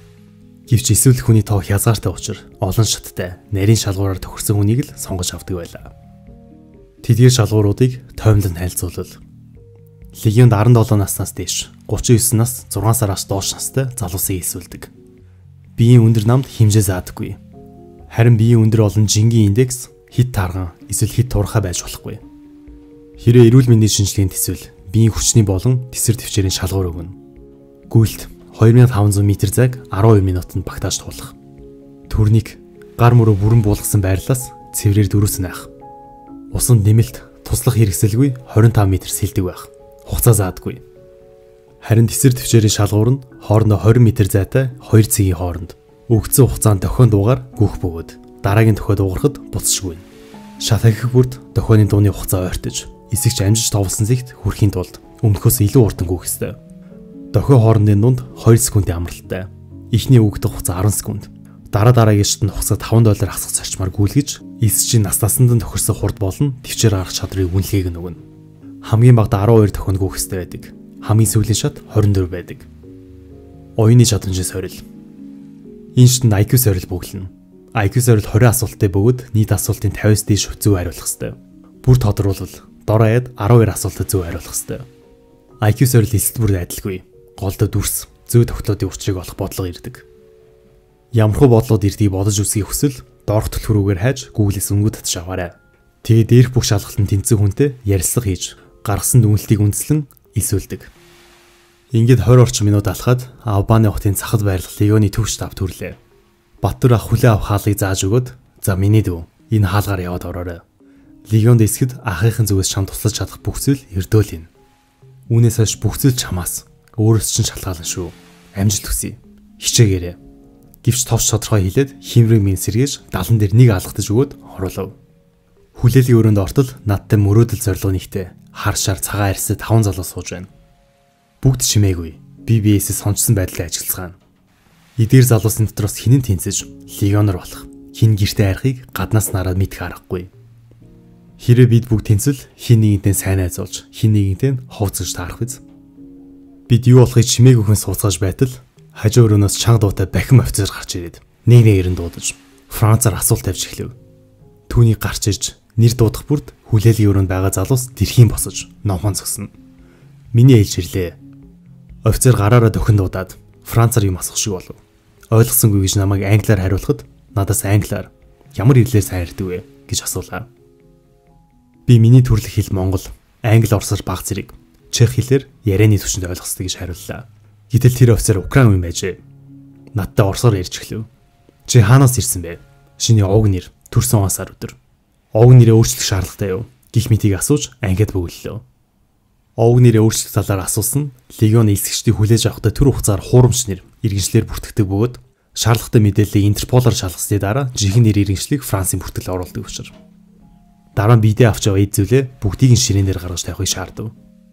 Гэвч эсвэл хүний тоо хязгаартай учраас олон шаттай, нарийн шалгуураар тохирсон хүнийг л сонгож авдаг байлаа. Тэдгээр шалгууруудыг тоймлон танилцуулбал Легионд 17 наснаас дээш 39 нас 6 сараас доош настай залуусыг элсүүлдэг. Биеийн өндөр намд хэмжээ заадаггүй. Харин биеийн өндөр болон жингийн индекс хит тарган эсвэл хит турхаа байж болохгүй. Хэрвээ эрүүл мэндийн шинжилгээнд төсвөл биеийн хүчний болон тэсвэр төвчээрийн шалгуур өгнө. Гүйлт 2500 м зайг 12 минутанд багтааж туулах. Төрнийг гар мөрөө бүрэн буулгасан байрлалаас цэврээр дөрвсөн байх. Усанд нэмэлт туслах хэрэгсэлгүй 25 м сэлдэг байх. Хугацаа заадаггүй. Харин тэсвэр төвчээрийн шалгуур нь хоорондоо 20 м зайтай 2 цагийн хооронд өгдсөн хугацаанд дохион дуугаар гүөх бөгөөд дараагийн дохиод угарахад буцшгүй. Шат ахих бүрд дохионы дууны хугацаа ойртож эсэгч амжиж товлсон зэгт хүрэхийн тулд өмнөхөөс илүү урдан гүөх ёстой. Дохио хоорондын дунд 2 секундын амралттай. Эхний өгдөх хугацаа 10 секунд. Дараагийнчд нь хугацаа $5 хасах зарчмаар гүйлгэж, эсчийн нас-насанд нь тохирсон хурд болон төвчээр гарах чадрыг үнэлгээг нь өгнө. Хамгийн багадаа 12 дохион гүөх ёстой байдаг. Хамгийн сүүлийн шат 24 байдаг. Оюуны чадамжийн сорил. Энэ шатнд IQ сорил бүглэнэ. IQ сорил 20 асуулттай бөгөөд нийт асуултын 50-с дээш зөв хариулах ёстой. Бүр тодруулбал дор хаяад 12 асуултад зөв хариулах ёстой. IQ сорил эсэлт бүрд адилгүй. Голдо дүрс, зүй тогтлоодын учрыг олох бодлого ирдэг. Ямархуу бодлогод ирдгийг бодож үзхийг хүсвэл доорх төлхөрүүгээр хайж Google-с өнгөд татж аваарай. Тэгээд дээрх бүх шалгалтанд тэнцсэн хүнтэй ярилцлага хийж, гаргасан дүнэлтийг үндэслэн элсүүлдэг. Ингээд 20 орчим минут алхаад Албаны хотын цахад байрлах легионы төв штаб төрлөө. Баттүр ах хүлээ авах хаалгыг зааж өгөөд "За миний дүү, энэ хаалгаар яваад ороорой. Легионд эсгэд ахыхын зүгээс чам туслаж чадах бүх зүйл эрдөөлнө. Үүнээс хойш бүх зүйл чамаас. Өөрөөс чинь шалтгаална шүү. Амжилт хүсье. Хичээгээрэй." Гэвч товч тодорхой хэлээд химрэг минь сэргээж далан дээр нэг алгатаж өгөөд оруулав. Хүлээлийн өрөөнд ортол надтай мөрөөдөл зорилго нэгтэй хар шар цагаан арьсад 5 залуу сууж байна. Бүгд чимээгүй. BBS-с сончсон байдлаар ажиллацгаана. Эдгээр залуусын дотроос хэн нь тэнцэж легионер болох, хэн гэртээ арихыг гаднаас нараад мэдэх аргагүй. Хэрэг бид бүгд тэнцвэл хин нэгэнтэй сайн найзуулж, хин нэгэнтэй ховцож таарах биз. Бид юу болохыг чимээгүйхэн сууцгааж байтал хажуу өрөөнөөс чанга дуутай бахим офицер гарч ирээд нэг нэрэн дуудаж Францаар асуулт тавьж эхлэв. Түүнийг гарч ирж нэр дуудах бүрд хүлээлийн өрөөнд байгаа залуус дэрхийн босож номхон зогсно. Миний ээлж ирлээ. Офицер гараараа дохин дуудаад Францаар юм асах шиг болов. Ойлгосонгүй гэж намайг англиар хариулахад надаас англиар ямар ирлээр сайн ярьдаг вэ гэж асуулаа. Би миний төрөлх хэл Монгол, англи, орсоор баг зэрэг чех хэлээр ярианы түвшинд ойлгох ёстой гэж хариуллаа. Гэтэл тэр офицер Украин хүн байжээ. Надтай орсоор ярьж эхлэв. "Чи хаанаас ирсэн бэ? Шиний овг нэр, төрсөн он сар өдөр. Овг нэрээ өөрчлөх шаардлагатай юу?" гэх мэтийг асууж ангид бөглөлөө. Овг нэрээ өөрчлөх талаар асуусан легион элсэгчдийг хүлээж авахдаа төр хугацаар хуурамч нэр иргэншлэр бүртгэдэг бөгөөд шаардлагатай мэдээллийг Интерполоор шалгасны дараа жинхэнэ нэр иргэншлийг Францын бүртгэл оруулдаг учраас. Дараа нь бидээ авч яваа эд зүйлээ бүгдийг нь ширээн дээр гаргаж тавихыг шаардав.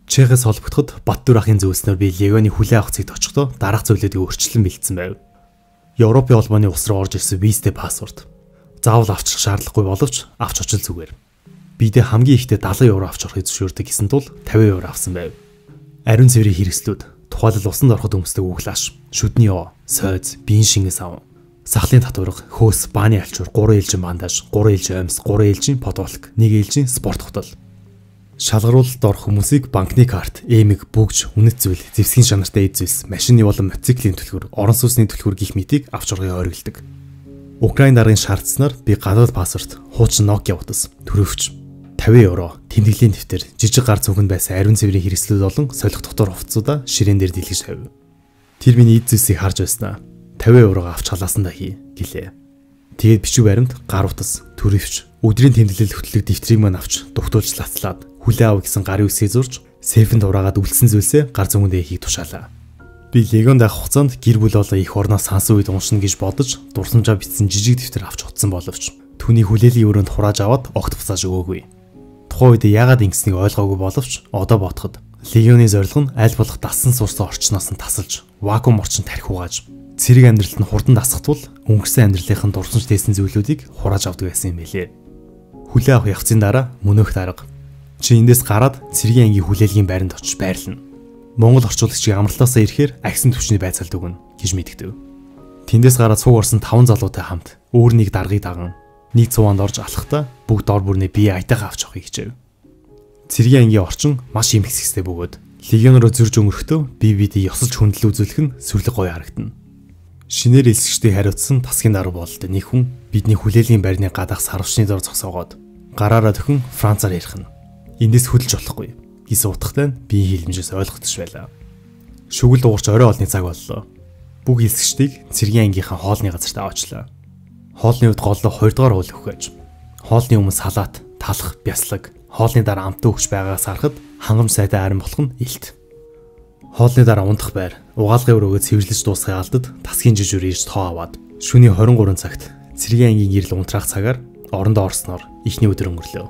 Чехээс холбогдоход Баттүр ахын зөвлснөөр би легионы хүлээн авах цэгт очихдоо дараах зөвлөдийг өөрчлөн бэлдсэн байв. Европын холбооны улс руу орж ирсэн визтэй паспорт. Заавал авчих шаардлагагүй боловч авч очил зүгээр. Бидээ хамгийн ихдээ 70 евро авч орохыг зөвшөөрдөг гэсэн тул 50 евро авсан байв. Ариун цэврийн хэрэгслүүд, тухайлбал усанд ороход өмсдөг углааш, шүдний оо, сойз, биеийн шингээс ав. Сахлын татварга, хөөс, бааны альчуур, 3 ээлжин бандаж, 3 ээлжин амьс, 3 ээлжин подволк, 1 ээлжин спорт хотол. Шалгаруулалт орох хүмүүсийг банкны карт, эмэг, бүгж, үнэт зүйл, зэвсгийн шанартай эд зүйлс, машины болон мотоциклийн түлхүүр, орон сууцны түлхүүр гих мэтийг авч орохыг оргилдог. Украин даргын шаардсанаар би гадаад паспорт, хуучин Nokia утас, төрөвч 50 евро, тэмдэглэлийн дэвтэр, жижиг гар цүнхэнд байсан ариун цэврийн хэрэгслүүд болон солих дотор хувцсуудаа ширээн дээр дийлгэж тавив. Тэр миний эд зүйлсийг харж байснаа 50 еврого авч халаасандаа хий гэлээ. Тэгээд бичиг баримт, гар утас, төрөвч, өдрийн тэмдэглэл хөтлөг дэвтрийг мань авч дугтуулж лацлаад хүлээ ав гэсэн гарын үсгийг зурж сейфэнд ураагаад үлдсэн зүйлсээ гар зүүндээ хийх тушаалаа. Би легионд авах хугацаанд гэр бүл болоо их орноос сансан үед уншина гэж бодож дурсамжаа бичсэн жижиг дэвтэр авч утсан боловч түүний хүлээлийн өрөөнд хурааж аваад огт буцааж өгөөгүй. Тухайн үед яагаад ингэснийг ойлгоогүй боловч одоо бодоход легионы зорилго нь аль болох дассан суурсан орчноос нь тасалж вакуум орчинд тархи угааж цэрэг амьдралд нь хурдан дасгатвал өнгөрсөн амьдралынхын дурсамж тээсэн зүйлүүдийг хурааж авдаг байсан юм билээ. Хүлээ авах явцын дараа мөнөөх дарга. Чи эндээс гараад цэргийн ангийн хүлээлгийн байранд очиж байрлана. Монгол орчуулагчийн амралтаасаа ирэхээр агсын төвчний байцаалт өгнө гэж мэдгэв. Тэндээс гараад сууг орсон 5 залуутай хамт өөр нэг даргыг даган нэг цуванд орж алхахдаа бүгд дор бүрнээ бие айтайхаа авч явахыг хичээв. Цэргийн ангийн орчин маш эмхсэгстэй бөгөөд легион руу зөрж өнгөрөхдөө бидээ ёсолж хөндлөл үзүүлэх нь сүрлэг гоё харагдана. Шинээр элсэгчдийг хариуцсан тасгийн дарга бололтой нэг хүн бидний хүлээлийн байрны гадаах сарвчны дор зогсоогоод гараараа төхөн Францаар ярих нь. Эндээс хөдөлж болохгүй гэсэн утгатай нь би хэлмжээс ойлгогдож байлаа. Шүгэл дуурч орой олны цаг боллоо. Бүх элсэгчдийг цэргийн ангийнхаа хоолны газарт аваачлаа. Хоолны үед голлоо 2 дугаар хуул өгөх гэж. Хоолны өмнө салаат, талах, бяслаг, хоолны дараа амтан өгч байгаагаас харахад хангамж сайтай арин болох нь илт. Хоолны дараа ундах байр, угаалгын өрөөгөө цэвэрлэж дуусгахын алдад тасгийн жижүүр ирж тоо аваад шөнийн 23 цагт цэргийн ангийн гэрэл унтраах цагаар орондоо орсноор ихний өдөр өнгөрлөө.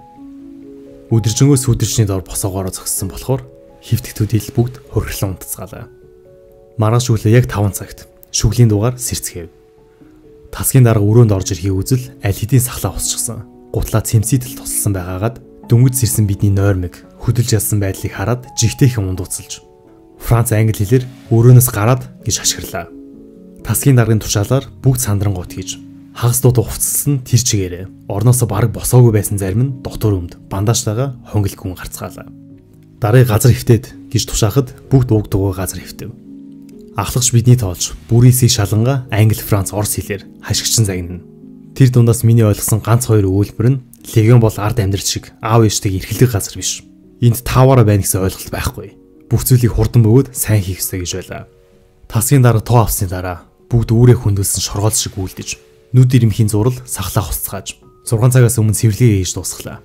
Өдөржингөө сүдэрчний дор босоогоороо зогссон болохоор хөвтгтүүд ил бүгд хөрхлөн унтцгаалаа. Маргааш өглөө яг 5 цагт шүглийн дугаар сэрцгээв. Тасгийн дарга өрөөнд орж ирэхийг үзэл аль хэдийн сахлаа усчихсан. Гутлаа цэмцийтэл тусалсан байгаагаад дөнгөж сэрсэн бидний нойрмог хөдөлж ялсан байдлыг хараад жигтэйхэн ундууцалж Франц англи хэлээр өрөөнөөс гараад гэж ашиглаа. Тасгийн даргын тушаалаар бүгд сандрангуут гэж хагас дууд хувцалсан тэр чигээрээ орноосоо бараг босоогүй байсан зарим нь дотор өмд бандажтайгаа хонгилгүн гарцгаалаа. Дарыг газар хөвтөд гэж тушаахад бүгд уг дугуй газар хөвтөв. Ахлагч бидний тоолж бүрийн эсийг шалганга англи, франц, орос хэлээр хашгичсан загнана. Тэр дундаас миний ойлгосон ганц хоёр өгүүлбэр нь легион бол ард амьдрал шиг аав ээжтэйг эрхлэх газар биш. Энд тааваараа байна гэсэн ойлголт байхгүй. Бүх зүйлийг хурдан бөгөөд сайн хийх ёстой гэж байлаа. Тасгийн дарга тоо авсны дараа бүгд үүрээ хөндлөсөн шоргоол шиг үйлдэж нүд ирэмхийн зурал сахлаа хусцгааж 6 цагаас өмнө цэвэрлэгээ хийж дуусглаа.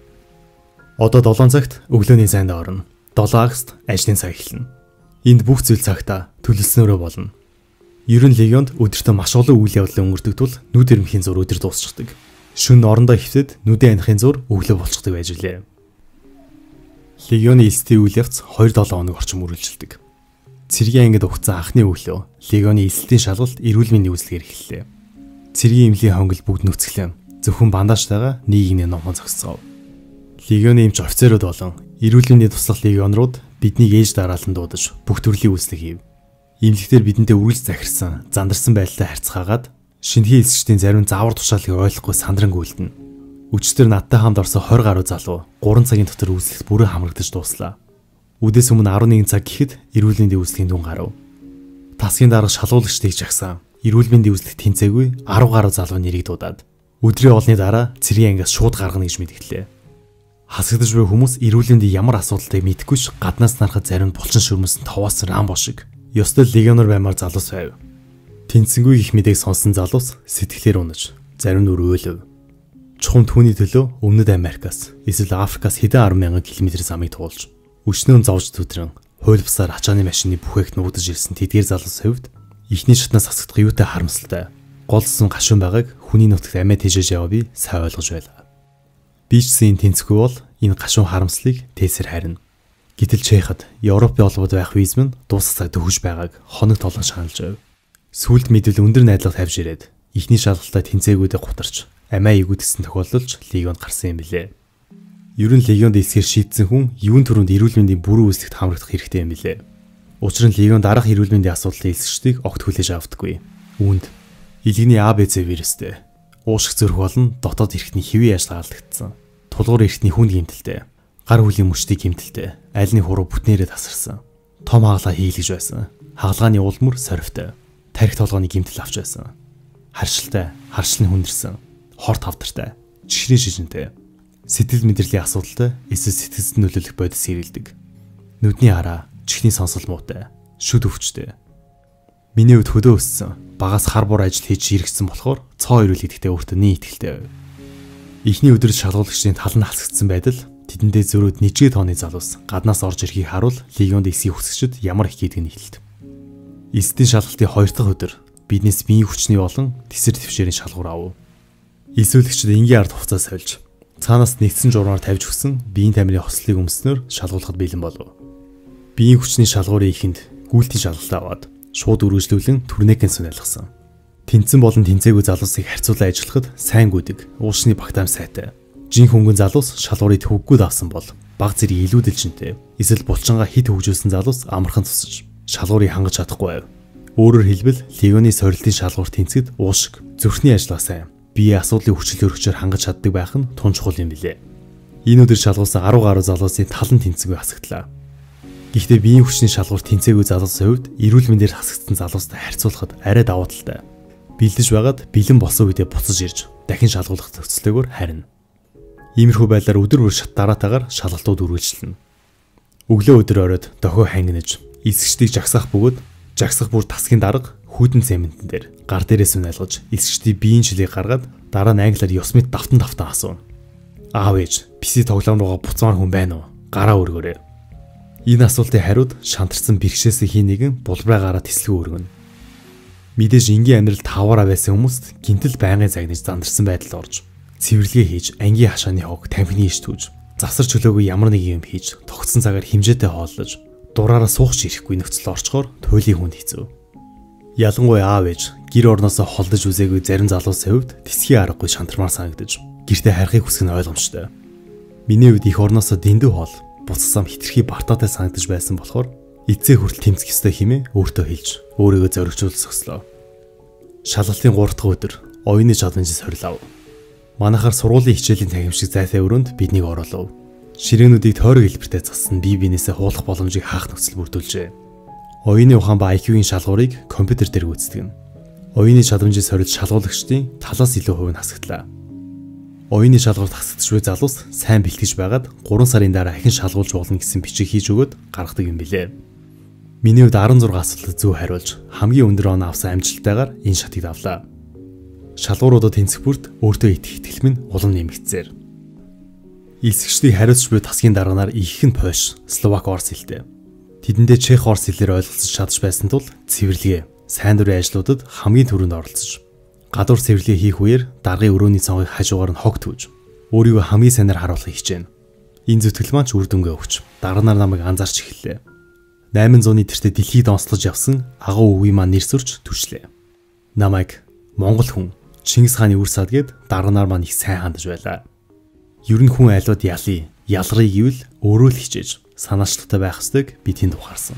Одоо 7 цагт өглөөний цайнд орно. 7 агст ажлын цаг эхэлнэ. Энд бүх зүйл цагтаа төлөвлөснөөрөө болно. Ер нь легионд өдөртөө маш олон үйл явдал өнгөрдөг тул нүд ирэмхийн зур өдөр дуусчихдаг. Шөнө орондоо хөвтөд нүдэн анихын зур өглөө болчихдог байж үлээ. Легионы элсдийн үйл явц 2-7 хоног орчим үргэлжилдэг. Цэргийн ангид угтсан анхны өглөө легионы элсдийн шалгалт эрүүл мэндийн үзлэгээр эхэллээ. Цэргийн эмнэлгийн хонгил бүгд нүцгэлэн зөвхөн бандажтайгаа нийгмийн номхон зогсцоо. Легионы эмч офицерууд болон эрүүл мэндийн туслах легионрууд биднийг ээж дараалан дуудаж бүх төрлийн үйлчлэг хийв. Имлэгтэр бидэнтэй үргэлж захирсан, зандарсан байдлаа харьцаагаад шинэхэн элсэгчдийн зарим заавар тушаалыг ойлгохгүй сандран гүйлдэнэ. Өчтөр надтай хамт орсон 20 гаруй залуу 3 цагийн дотор үйлчлэгт бүрэн хамрагдаж дууслаа. Үдээс өмнө 11 цаг гэхэд эрүүл мэндийн үйлчлэгийн дүн гарав. Тасгийн дарга шалгуулагчдыг жагсан. Эрүүл мэндийн үйлчлэгт тэнцээгүй 10 гаруй залуу нэрийг дуудаад өдрийн олны дараа цэргийн ангиас шууд гаргана гэж мэдгэлээ. Хасагдаж буй хүмүүс эрүүл мэндийн ямар асуудалтай мэдэхгүй ч гаднаас нарахад зарим булчин шүрмэсэн товоос рамбо шиг ёстой легионер баймаар залуус байв. Тэнцэнгүй их мэдээг сонсон залуус сэтгэлээр унаж зарим нь өрөөлөв. Чухам түүний төлөө Өмнөд Америкаас эсвэл Африкаас хэдэн 10,000 км замыг туулж өчнөө зовж зүтрэн хуйлбсаар ачааны машины бүхээгт нуугдаж ирсэн тэдгээр залуус хувьд ихний шатнаас хасагдах юутай харамсалтай голсон гашуун байгааг хүний нутагт амиа тэжээж яваа би сайн ойлгож байлаа. Би ч зэн тэнцэхгүй бол энэ гашуун харамслыг тээсэр харина. Гэтэл Чехад Европын холбоод байх виз нь дуусах цаг төгөж байгааг хоног толгон шаналж байв. Сүүлд мэдвэл өндөр найдлага тавьж ирээд ихний шалгалтаа тэнцээгүүдэд гутарч амиа игүүдсэн тохиолдолч легионд гарсан юм билээ. Ер нь легионд эсгээр шийдсэн хүн юун төрөнд эрүүл мэндийн бүрэн үүсэлтэд хамрагдах хэрэгтэй юм билээ. Учир нь легион дараах эрүүл мэндийн асуудлын элсэгчдийг огт хүлээж авдаггүй. Үүнд илгэний АБЦ вирустэй, уушиг зүрх болон дотоод эрхтний хэвийн ажил алдагдсан. Тулгуур эрхтний хүнд гэмтэлтэй, гар хөлийн мөчтөй гэмтэлтэй, альны хуруу бүтнээрээ тасарсан. Том хагалгаа хийлгэж байсан. Хагалгааны улмөр сорвтой, тархи толгойн гэмтэл авч байсан. Харшилтай, харшлын хүндэрсэн, хорт хавтартай, чихрийн шижинтэй, сэтгэл мэдрэлийн асуудалтай, эсвэл сэтгэцэд нөлөөлөх бодис хэрэлдэг. Нүдний хараа, чихний сонсол муутай, шүд өвчтэй. Миний хувьд хөдөө өссөн, багаас хар бур ажил хийж иргэсэн болохоор цоо ирүүл гэдэгтээ өөртөө нийт итгэлтэй байв. Эхний өдрөд шалгуулагчдын тал нь халсгдсан байдал тэдэндээ зөрүүд нийжгээ тооны залуус гаднаас орж ирэхийг харуул легионд эсгийн хүсэгчд ямар их гэдгийг нийлэлт. Эсдийн шалгалтын 2 дахь өдөр биднээс биеийн хүчний болон тэсэр твшээрийн шалгуур авав. Эсвэлэгчд энгийн ард хугацаа сольж цаанаас нэгдсэн журмаар тавьж өгсөн биеийн тамирын хослыг өмснөөр шалгуулахад бэлэн болов. Биеийн хүчний шалгуурын ихэнд гүйлтийн шалгалт аваад шууд үргэлжлүүлэн турникийн сүн ялгсан. Тэнцэн болон тэнцээгүй залуусыг харьцуулан ажиллахад сайн гүдэг, уушны багтаам сайтай. Жин хөнгөн залуус шалгуурыг төвөггүйд авсан бол баг зэрэг илүү дэлжинтэй. Эсвэл булчингаа хит хөгжүүлсэн залуус амархан тусаж шалгуурыг хангаж чадахгүй байв. Өөрөөр хэлбэл легионы сорилтын шалгуур тэнцэд уушиг, зүрхний ажиллагаа сайн. Биеийн асуудлыг хүчил өргөчөөр хангаж чаддаг байх нь тун чухал юм билээ. Энэ өдөр шалгуулсан 10 гаруй залуусын талан тэнцэгүй хасагдлаа. Гэхдээ биеийн хүчний шалгуур тэнцээгүй залуусын хувьд эрүүл мэндээр хасагдсан залуустай харьцуулахад арай давуу талтай. Бэлдэж байгаад бэлэн болсон үедээ буцаж ирж дахин шалгуулах нөхцөлөөр харина. Иймэрхүү байдлаар өдөр бүр шат дараатаагаар шалгалтууд үргэлжилнэ. Өглөө өдөр оройд дохио хангинаж, эсгчдийг жагсаах бөгөөд жагсах бүр тасгийн дарга хүйтэн цементэн дээр гар дээрээс нь айлгаж эсгчдийн биеийн жилийг гаргаад дараа нь англиар ёс мэд давтан асуув. Аав ээж, PC тоглоом руугаа буцмаар хүн байна уу? Гараа өргөөрэй. Энэ асуултын хариуд шантарсан бэрхшээсээ хий нэгэн булбраа гараа тэслэгээ өргөнө. Мэдээж энгийн амьдрал таваараа байсан хүмүүст гинтэл байнгын загнаж зандарсан байдалд орж цэвэрлэгээ хийж ангийн хашааны хог тамхины иш түүж завсар чөлөөгүй ямар нэг юм хийж тогтсон цагаар хэмжээтэй хооллож дураараа суугч ирэхгүй нөхцөл орчхоор туйлын хүнд хэцүү. Ялангуяа аав ээж гэр орноосоо холдож үзээгүй зарим залуусын хувьд тэсгийн аргагүй шантармаар санагдаж гэртээ харихыг хүсэх нь ойлгомжтой. Миний хувьд их орноосоо дэндүү хоол буцсам хитрхи бартаатай санагдаж байсан болохоор эцээ хүртэл тэмцэх ёстой хэмээн өөртөө хэлж өөрийгөө зоригжуулж зогслоо. Шалгалтын 3 дахь өдөр оюуны чадамжийн сорил ав. Манайхаар сургуулийн хичээлийн тахимшиг зайтай өрөөнд биднийг оруулав. Ширээнүүдийг тойрог хэлбэртэй зассан бие биенээсээ хуулах боломжийг хаах нөхцөл бүрдүүлжээ. Оюуны ухаан ба IQ-ийн шалгуурыг компьютер дээр гүйцэтгэв. Оюуны чадамжийн сорил шалгуулагчдын талаас илүү хувь нь хасагдлаа. Оюуны шалгуурт хасагдж буй залуус сайн бэлтгэж байгаад 3 сарын дараа ахин шалгуулж болно гэсэн бичиг хийж өгөөд гаргадаг юм билээ. Миний хувьд 16 асуултад зөв хариулж хамгийн өндөр оноо авсан амжилттайгаар энэ шатыг авлаа. Шалгууруудад тэнцэх бүрт өөртөө итгэх итгэл минь улам нэмэгдсээр. Элсэгчдийг хариуцж буй тасгийн дарганаар ихэнх нь Польш, Словак, Орос хэлтэй. Тэдэндээ Чех, Орос хэлээр ойлголцож чадж байсан тул цэвэрлэгээ, сайн дурын ажлуудад хамгийн түрүүнд оролцож гадуур цэвэрлэгээ хийх үеэр даргын өрөөний цонхыг хажуугаар нь хог түүж өөрийгөө хамгийн сайнаар харуулахыг хичээнэ. Энэ зүтгэл маань ч үр дүнгээ өгч дарганаар намайг анзаарч эхэллээ. 800-ны тэртээ дэлхийд онцлож явсан агуу өвгий маань нэр сүрч түшлээ. Намайг Монгол хүн Чингис хааны үр сад гэд дарганаар маань их сайн хандж байлаа. Ер нь хүн альвад ялыг гэвэл өөрөө л хичээж санаачлалтай байх ёстойг би тэнд ухаарсан.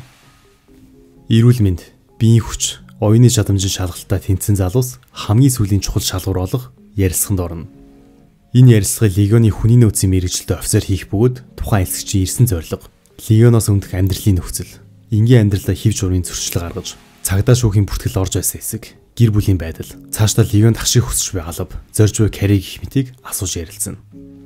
Эрүүл мэнд, биеийн хүч, оюуны чадамжийн шалгалтаа тэнцсэн залуус хамгийн сүүлийн чухал шалгуур олох ярилцлаганд орно. Энэ ярилцлагыг легионы хүний нөөцийн мэргэжилтэд офицер хийх бөгөөд тухайн элсэгчийн ирсэн зорилго, легионоос өмнөх амьдралын нөхцөл, энгийн амьдралдаа хэв журмын зөрчил гаргаж, цагдаа шүүхийн бүртгэл орж байсан хэсэг, гэр бүлийн байдал, цаашдаа легионд хашиг хүсэж буй алба, зорж буй карьер гэх мэтийг асууж ярилцсан.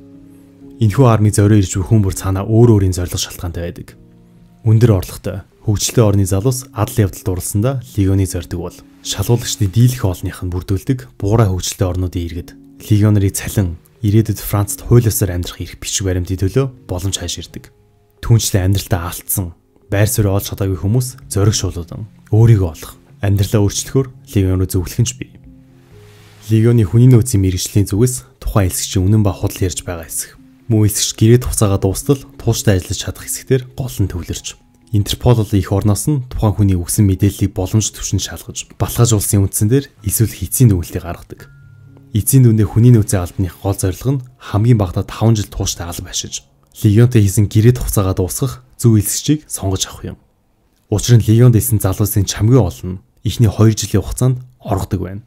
Энэхүү армийг зорио ирж буй хүн бүр цаанаа өөр өөрийн зорилго шалтгаантай байдаг. Өндөр орлоготой, хөгжилтэй орны залуус адал явдалд дурласандаа легионыг зорьдог бол шалгуулагчдын дийлэх олонних нь бүрдүүлдэг буурай хөгжилтэй орнуудын иргэд легионерыг цалин ирээдүйд Францад хуулиасаар амьдрах эрх бичиг баримтын төлөө боломж хайширдаг. Түүнчлэн амьдралтаа алдсан, байр суурь олж чадаагүй хүмүүс зориг шуулуудан өөрийгөө олох, амьдралаа өөрчлөхөөр легион руу зөвлөх нь ч бий. Легионы хүний нөөцийн мэргэжлийн зүгээс тухайн элсэгчийн үнэн ба худал ярьж байгаа хэсэг. Мөн эсэгч гэрээ хугацаагаа дуустал тууштай ажиллаж чадах хэсгээр гол нь төвлөрч. Интерпол бол их орноос нь тухайн хүний өгсөн мэдээллийг боломж төвшин шалгаж, баталгааж улсын үндсэн дээр эсвэл эцсийн дүгнэлтийг гаргадаг. Эцсийн дүндээ хүний нөөцийн албаны гол зорилго нь хамгийн багадаа 5 жил тууштай алба ашиж, легионтой хийсэн гэрээ хугацаагаа дуусгах зөв эсэгчийг сонгож авах юм. Учир нь легионд исэн залуусын чамгийн олон эхний 2 жилийн хугацаанд оргодог байна.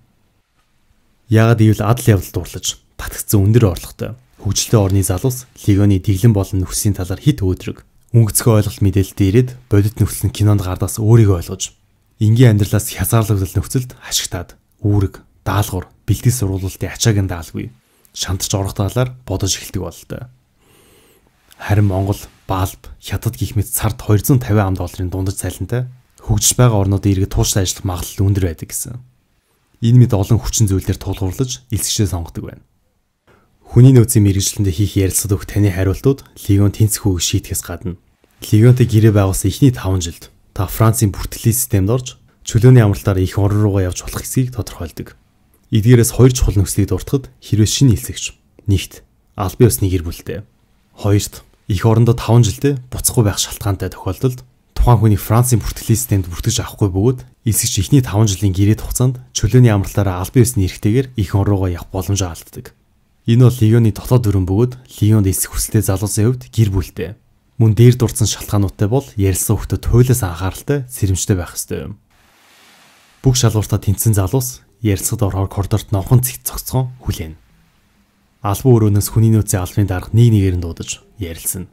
Яагаад ивэл адал явдал дурлаж, татгцсан өндөр орлоготой хөгжилтэй орны залуус легионы дэглэн болон нөхцөлийн талаар хит өөдрөг. Өнгөцгөө ойлголт мэдээлэлд ирээд бодит нөхцөл нь кинонд гардаас өөрийгөө ойлгож, энгийн амьдралаас хязгаарлагдал нөхцөлд ашигтаад, үүрэг, даалгавар, бэлтгэл сургуулалтын ачааг нь даалгүй, шантарч орох талаар бодож эхэлдэг бололтой. Харин Монгол, Балб, Хятад гэх мэт сард 250 ам долларын дундаж цалинтай хөгжиж байгаа орнуудын иргэд тууштай ажиллах магадлал өндөр байдаг гэсэн. Энэ мэд олон хүчин зүйлээр тулгуурлаж элсэгчээ сонгодог байна. Хүний нөөцийн мэргэжлэндээ хийх ярилцлага өгөх таны хариултууд легион тэнцэхүүг шийтгэхээс гадна легионтой гэрээ байгуулсан эхний 5 жилд та Францын бүртгэлийн системд орж чөлөөний амралтаар их орон руугаа явж болох эсэхийг тодорхойлдог. Эдгээрээс 2 чухал нөхцөлийг дуртахад хэрвээ шинэ элсэгч нэгт албан ёсны гэр бүлтэй, хоёрт их орондоо 5 жилдээ буцахгүй байх шалтгаантай тохиолдолд тухайн хүний Францын бүртгэлийн системд бүртгэж авахгүй бөгөөд элсэгч эхний 5 жилийн гэрээ хугацаанд чөлөөний амралтаараа албан ёсны эрхтэйгээр их орон руугаа явах боломжоо алддаг. Энэ бол легионы дотоод дүрэн бөгөөд легионд эсэх хүсэлтэй залуусын хувьд гэр бүлтэй. Мөн дээр дурдсан шалтгаануудтай бол ярилцсан хүүхдэд туйлаас анхааралтай, сэрэмжтэй байх ёстой юм. Бүх шалгууртаа тэнцсэн залуус ярилцлагад орохоор коридорт номхон цэгц цогцгон хүлээнэ. Албан өрөөнөөс хүний нөөцийн албаны дарга нэг нэгээр нь дуудаж ярилцсан.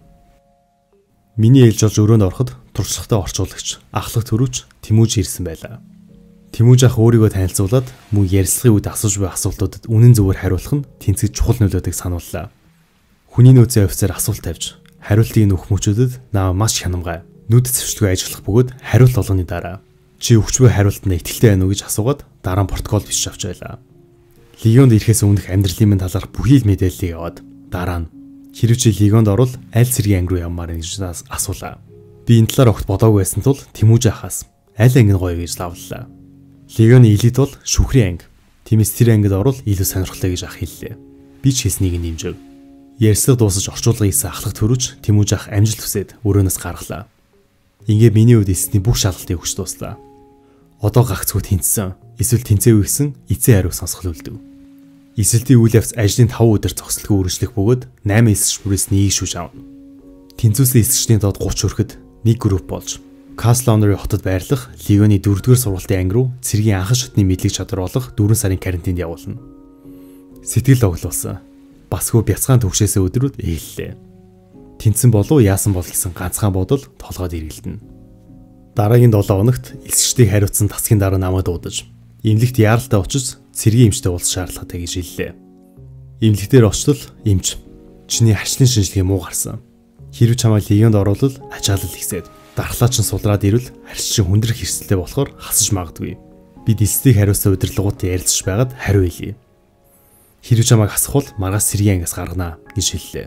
Миний ээлж болж өрөөнд ороход туршлагатай орчуулагч, ахлах төрүүч Тэмүүж ирсэн байлаа. Тэмүүж ах өөрийгөө танилцуулаад мөн ярилцлагын үед асууж буй асуултуудад үнэн зөвөөр хариулах нь тэнцэж чухал нөлөөтэйг санууллаа. Хүний нөөцийн офицер асуулт тавьж, хариултыг нөх мөчүүдэд наа маш хянамгай, нүд цэвэрлэгүй ажиллах бөгөөд хариулт олгоны дараа чи өгч буй хариултанд итгэлтэй байна уу гэж асуугаад дараа нь протокол бичиж авч байлаа. Легионд ирэхээс өмнөх амьдралын минь талаарх бүхий л мэдээллийг аваад дараа нь хэрв чи легионд орвол аль цэргийн анги руу явмаар гэж асуулаа. Би энэ талаар огт бодоогүй байсан тул Тэмүүж ахаас аль анги нь гоё гэж лавллаа. Легионы элит бол шүхрийн анги. Тиймээс тэр ангид орвол илүү сонирхолтой гэж ах хэллээ. Би ч хийснийг нь дэмжив. Ярилцлага дуусаж орчуулга хийсэн ахлах төрүүч Тэмүүж ах амжилт хүсээд өрөөнөөс гаргалаа. Ингээ миний үед эсний бүх шалгалтыг өгч дууслаа. Одоо гагцгүй тэнцсэн. Эсвэл тэнцээгүй гэсэн эцсийн хариу сонсгол үлдэв. Эсэлтийн үйл явц ажлын 5 өдөр зогсолтгүй үргэлжлэх бөгөөд 8 эсэгч бүрээс нэгийг шүүж авна. Тэнцвүүлсэн эсэгчдийн доод 30 хүрэхэд нэг групп болж Каслонерын хотод байрлах легионы 4-р сургуулийн анги руу цэргийн анхан шатны мэдлэг чадвар олох 4 сарын карантинд явуулна. Сэтгэл оглуулсан. Басгүй бяцхан төгшөөсөө өдрүүд ээллээ. Тэнцсэн болов яасан бол гэсэн ганцхан бодол толгойд эргэлдэнэ. Дараагийн 7 хоногт элсэгчдийг хариуцсан тасгийн дараа намайг дуудаж, эмнэлэгт яаралтай очиж цэргийн эмчтэй уулзах шаардлагатай гэж хэллээ. Эмнэлэгтээр очтол эмч чиний харчлын шинжилгээ муу гарсан. Хэрв чамайг легионд оруулал ачаалал ихсээд дархлаа чин сулраад ирвэл харьцчин хүндрэх хэрсэлтэй болохоор хасаж магадгүй. Би дэлсдийг хариуцсан удирдлагуудад ярилцж байгаад хариу хэлье. Хэрв чамайг хасах бол маргаас цэргийн ангиас гаргана гэж хэллээ.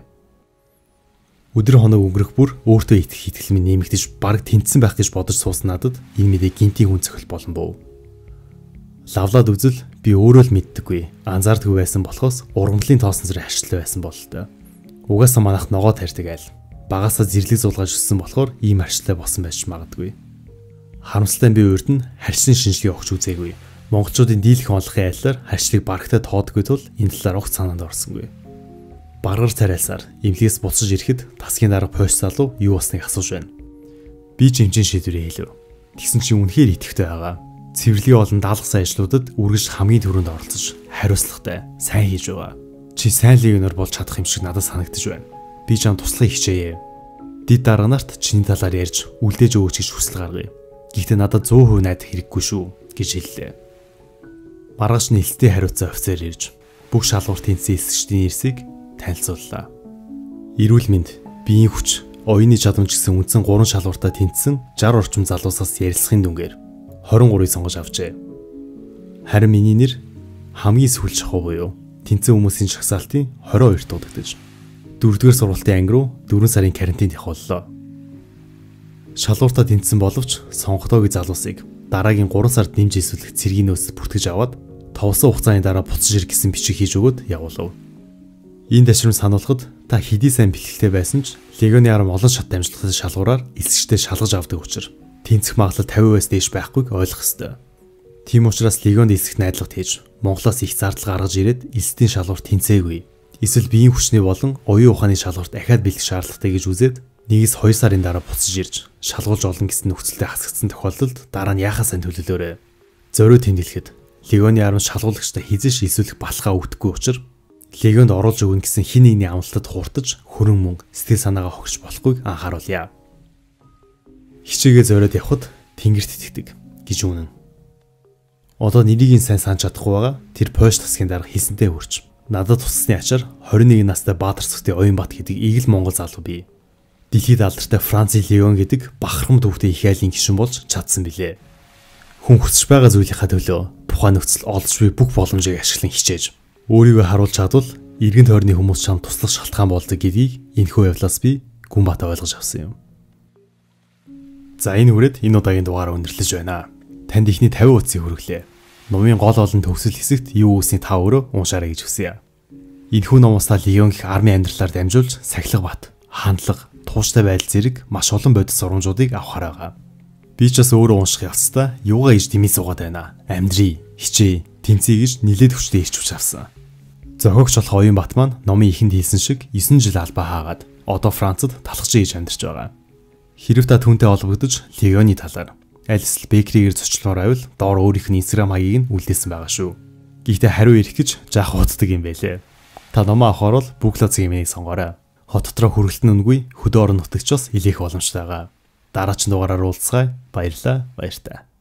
Өдөр хоног өнгөрөх бүр өөртөө итгэх итгэл минь нэмэгдэж бараг тэнцсэн байх гэж бодож суусан надад энэ мэдээ гинтийн хүн цохил болон бов. Лавлаад үзэл би өөрөө л мэддэггүй. Анзаардаггүй байсан болохоос ургамлын тоосон зэрэг харьцлаа байсан бололтой. Угаасаа манайх ногоо тарьдаг айл. Багасаа зэрлэг зулгаж өссөн болохоор ийм харьцлаа болсон байж магадгүй. Харамсалтай би урд нь харьцлын шинжилгээ өгч үзээгүй. Монголчуудын дийлэх онлохын айлаар харьцлыг барагтай тоодгүй тул энэ талаар огт санаанд орсонгүй. Баргар царайлсаар эмнэлгээс буцаж ирэхэд тасгийн дарга пойш залуу юу болсныг асууж байна. Би ч эмчийн шийдвэрээ хэлв. Тэгсэн чинь үнэхээр итгэвтэй байгаа. Цэвэрлэгийн болон даалгасан ажлуудад үргэлж хамгийн түрүүнд оролцож хариуцлагатай сайн хийж байгаа. Чи сайн легионер болж чадах юм шиг надад санагдаж байна. Би чам туслахыг хичээе. Дид дарга нарт чиний талаар ярьж үлдээж өгөөч гэж хүсэл гаргая. Гэхдээ надад 100% найдах хэрэггүй шүү гэж хэллээ. Маргааш нь элстэй хариуцсан офицер ирж бүх шалгуур тэнцсэн эсэгчдийн нэрсийг танилцууллаа. Эрүүл мэнд, биеийн хүч, оюуны чадамж гэсэн үндсэн 3 шалгууртаа тэнцсэн 60 орчим залуусаас ярилцлагын дүнгээр 23-ыг сонгож авчээ. Харин миний нэр хамгийн сүүлч шахуу буюу тэнцсэн хүмүүсийн шагсаалтын 22-т дуудагдаж 4-р сургуулийн анги руу 4 сарын карантинд явууллаа. Шалгууртаа тэнцсэн боловч сонгогдоогүй залуусыг дараагийн 3 сард нэмж эсвэл цэргийн нөөцөд бүртгэж аваад товсон хугацааны дараа буцаж ирэх гэсэн бичиг хийж өгöd явуулав. Энэ ташрын сануулгад та хэдий сайн бэлгэлтэй байсан ч легионы арам олон шат дамжлагын шалгуураар эсэгчдээ шалгаж авдаг учраас тэнцэх магадлал 50%-аас дээш байхгүйг ойлгох ёстой. Тийм учраас легионд эсэгт найдлага хийж Монголоос их зардал гаргаж ирээд эсдийн шалгуур тэнцээгүй. Эсвэл биеийн хүчний болон оюун ухааны шалгуурт дахиад бэлдэх шаардлагатай гэж үзээд 1-2 сарын дараа буцаж ирж шалгуулж олон гэсэн нөхцөлтэй хасагдсан тохиолдолд дараа нь яхаа сайн төлөвлөөрэй. Зориу тэмдэглэхэд легионы арам шалгуулагчтай хизээш илсүүлэх балхаа өгдөггүй учраас легионд оруулж өгнө гэсэн хин нэгний амлалтад хууртаж хөрөн мөнгө сэтгэл санаагаа хогч болохгүйг анхааруулъя. Хичээгээ зориод явхад тэнгэрт итгэдэг гэж үнэн. Одоо нэрийг сайн санаж чадахгүй байгаа тэр Польш тасгийн дарга хэлсэнтэй хүрч надад туссны ачаар 21 настай Баатар цогтын Оюнбат гэдэг игэл монгол залуу бий. Дэлхийд алдартай Францын легион гэдэг бахархам төвхтэй их айлын гишүүн болж чадсан билээ. Хүн хүсэж байгаа зүйлийнхаа төлөө тухайн нөхцөл олж буй бүх боломжийг ашиглан хичээж өөрийгөө харуулж чадвал эргэн тойрны хүмүүс чамд туслах шалтгаан болдог гэдгийг энэхүү явдлаас би гүн бат ойлгож авсан юм. За энэ хүрээд энэ удаагийн дугаараа өндөрлөж байна. Танд ихний 50 утсыг хүргэлээ. Номын гол олон төгсөл хэсэгт юу үүсний та өөрөө уншаарай гэж хүсье. Энэхүү номоос та легион гэх армийн амьдралаар дамжуулж сахилга бат, хандлага, тууштай байдал зэрэг маш олон бодис сургамжуудыг авахаар байгаа. Би ч бас өөрөө унших явцдаа юугаа иж дэмий суугаад байна. Амьдрий, хичээ, тэнцээ гэж нилээд хүчтэй ирч хүч авсан. Зохиогч болох Оюнбат маань номын ихэнд хэлсэн шиг 9 жил албаа хаагаад одоо Францад талхаж ийж амьдарч байгаа. Хэрв та түүнтэй холбогдож легионы талаар аль эсвэл бекригээр зочлоор байвал доор өөрийнх нь Instagram хаягийг нь үлдээсэн байгаа шүү. Гэхдээ хариу ирэх гэж жаах уддаг юм байлээ. Та номоо авахаар бол Booklaz-ийн имэйг сонгоорой. Хот дотроо хүргэлтэн үнгүй хөдөө орон нутагчаас илээх боломжтой байгаа. Дараагийн дугаараар уулзцай. Баярлалаа. Баяртай.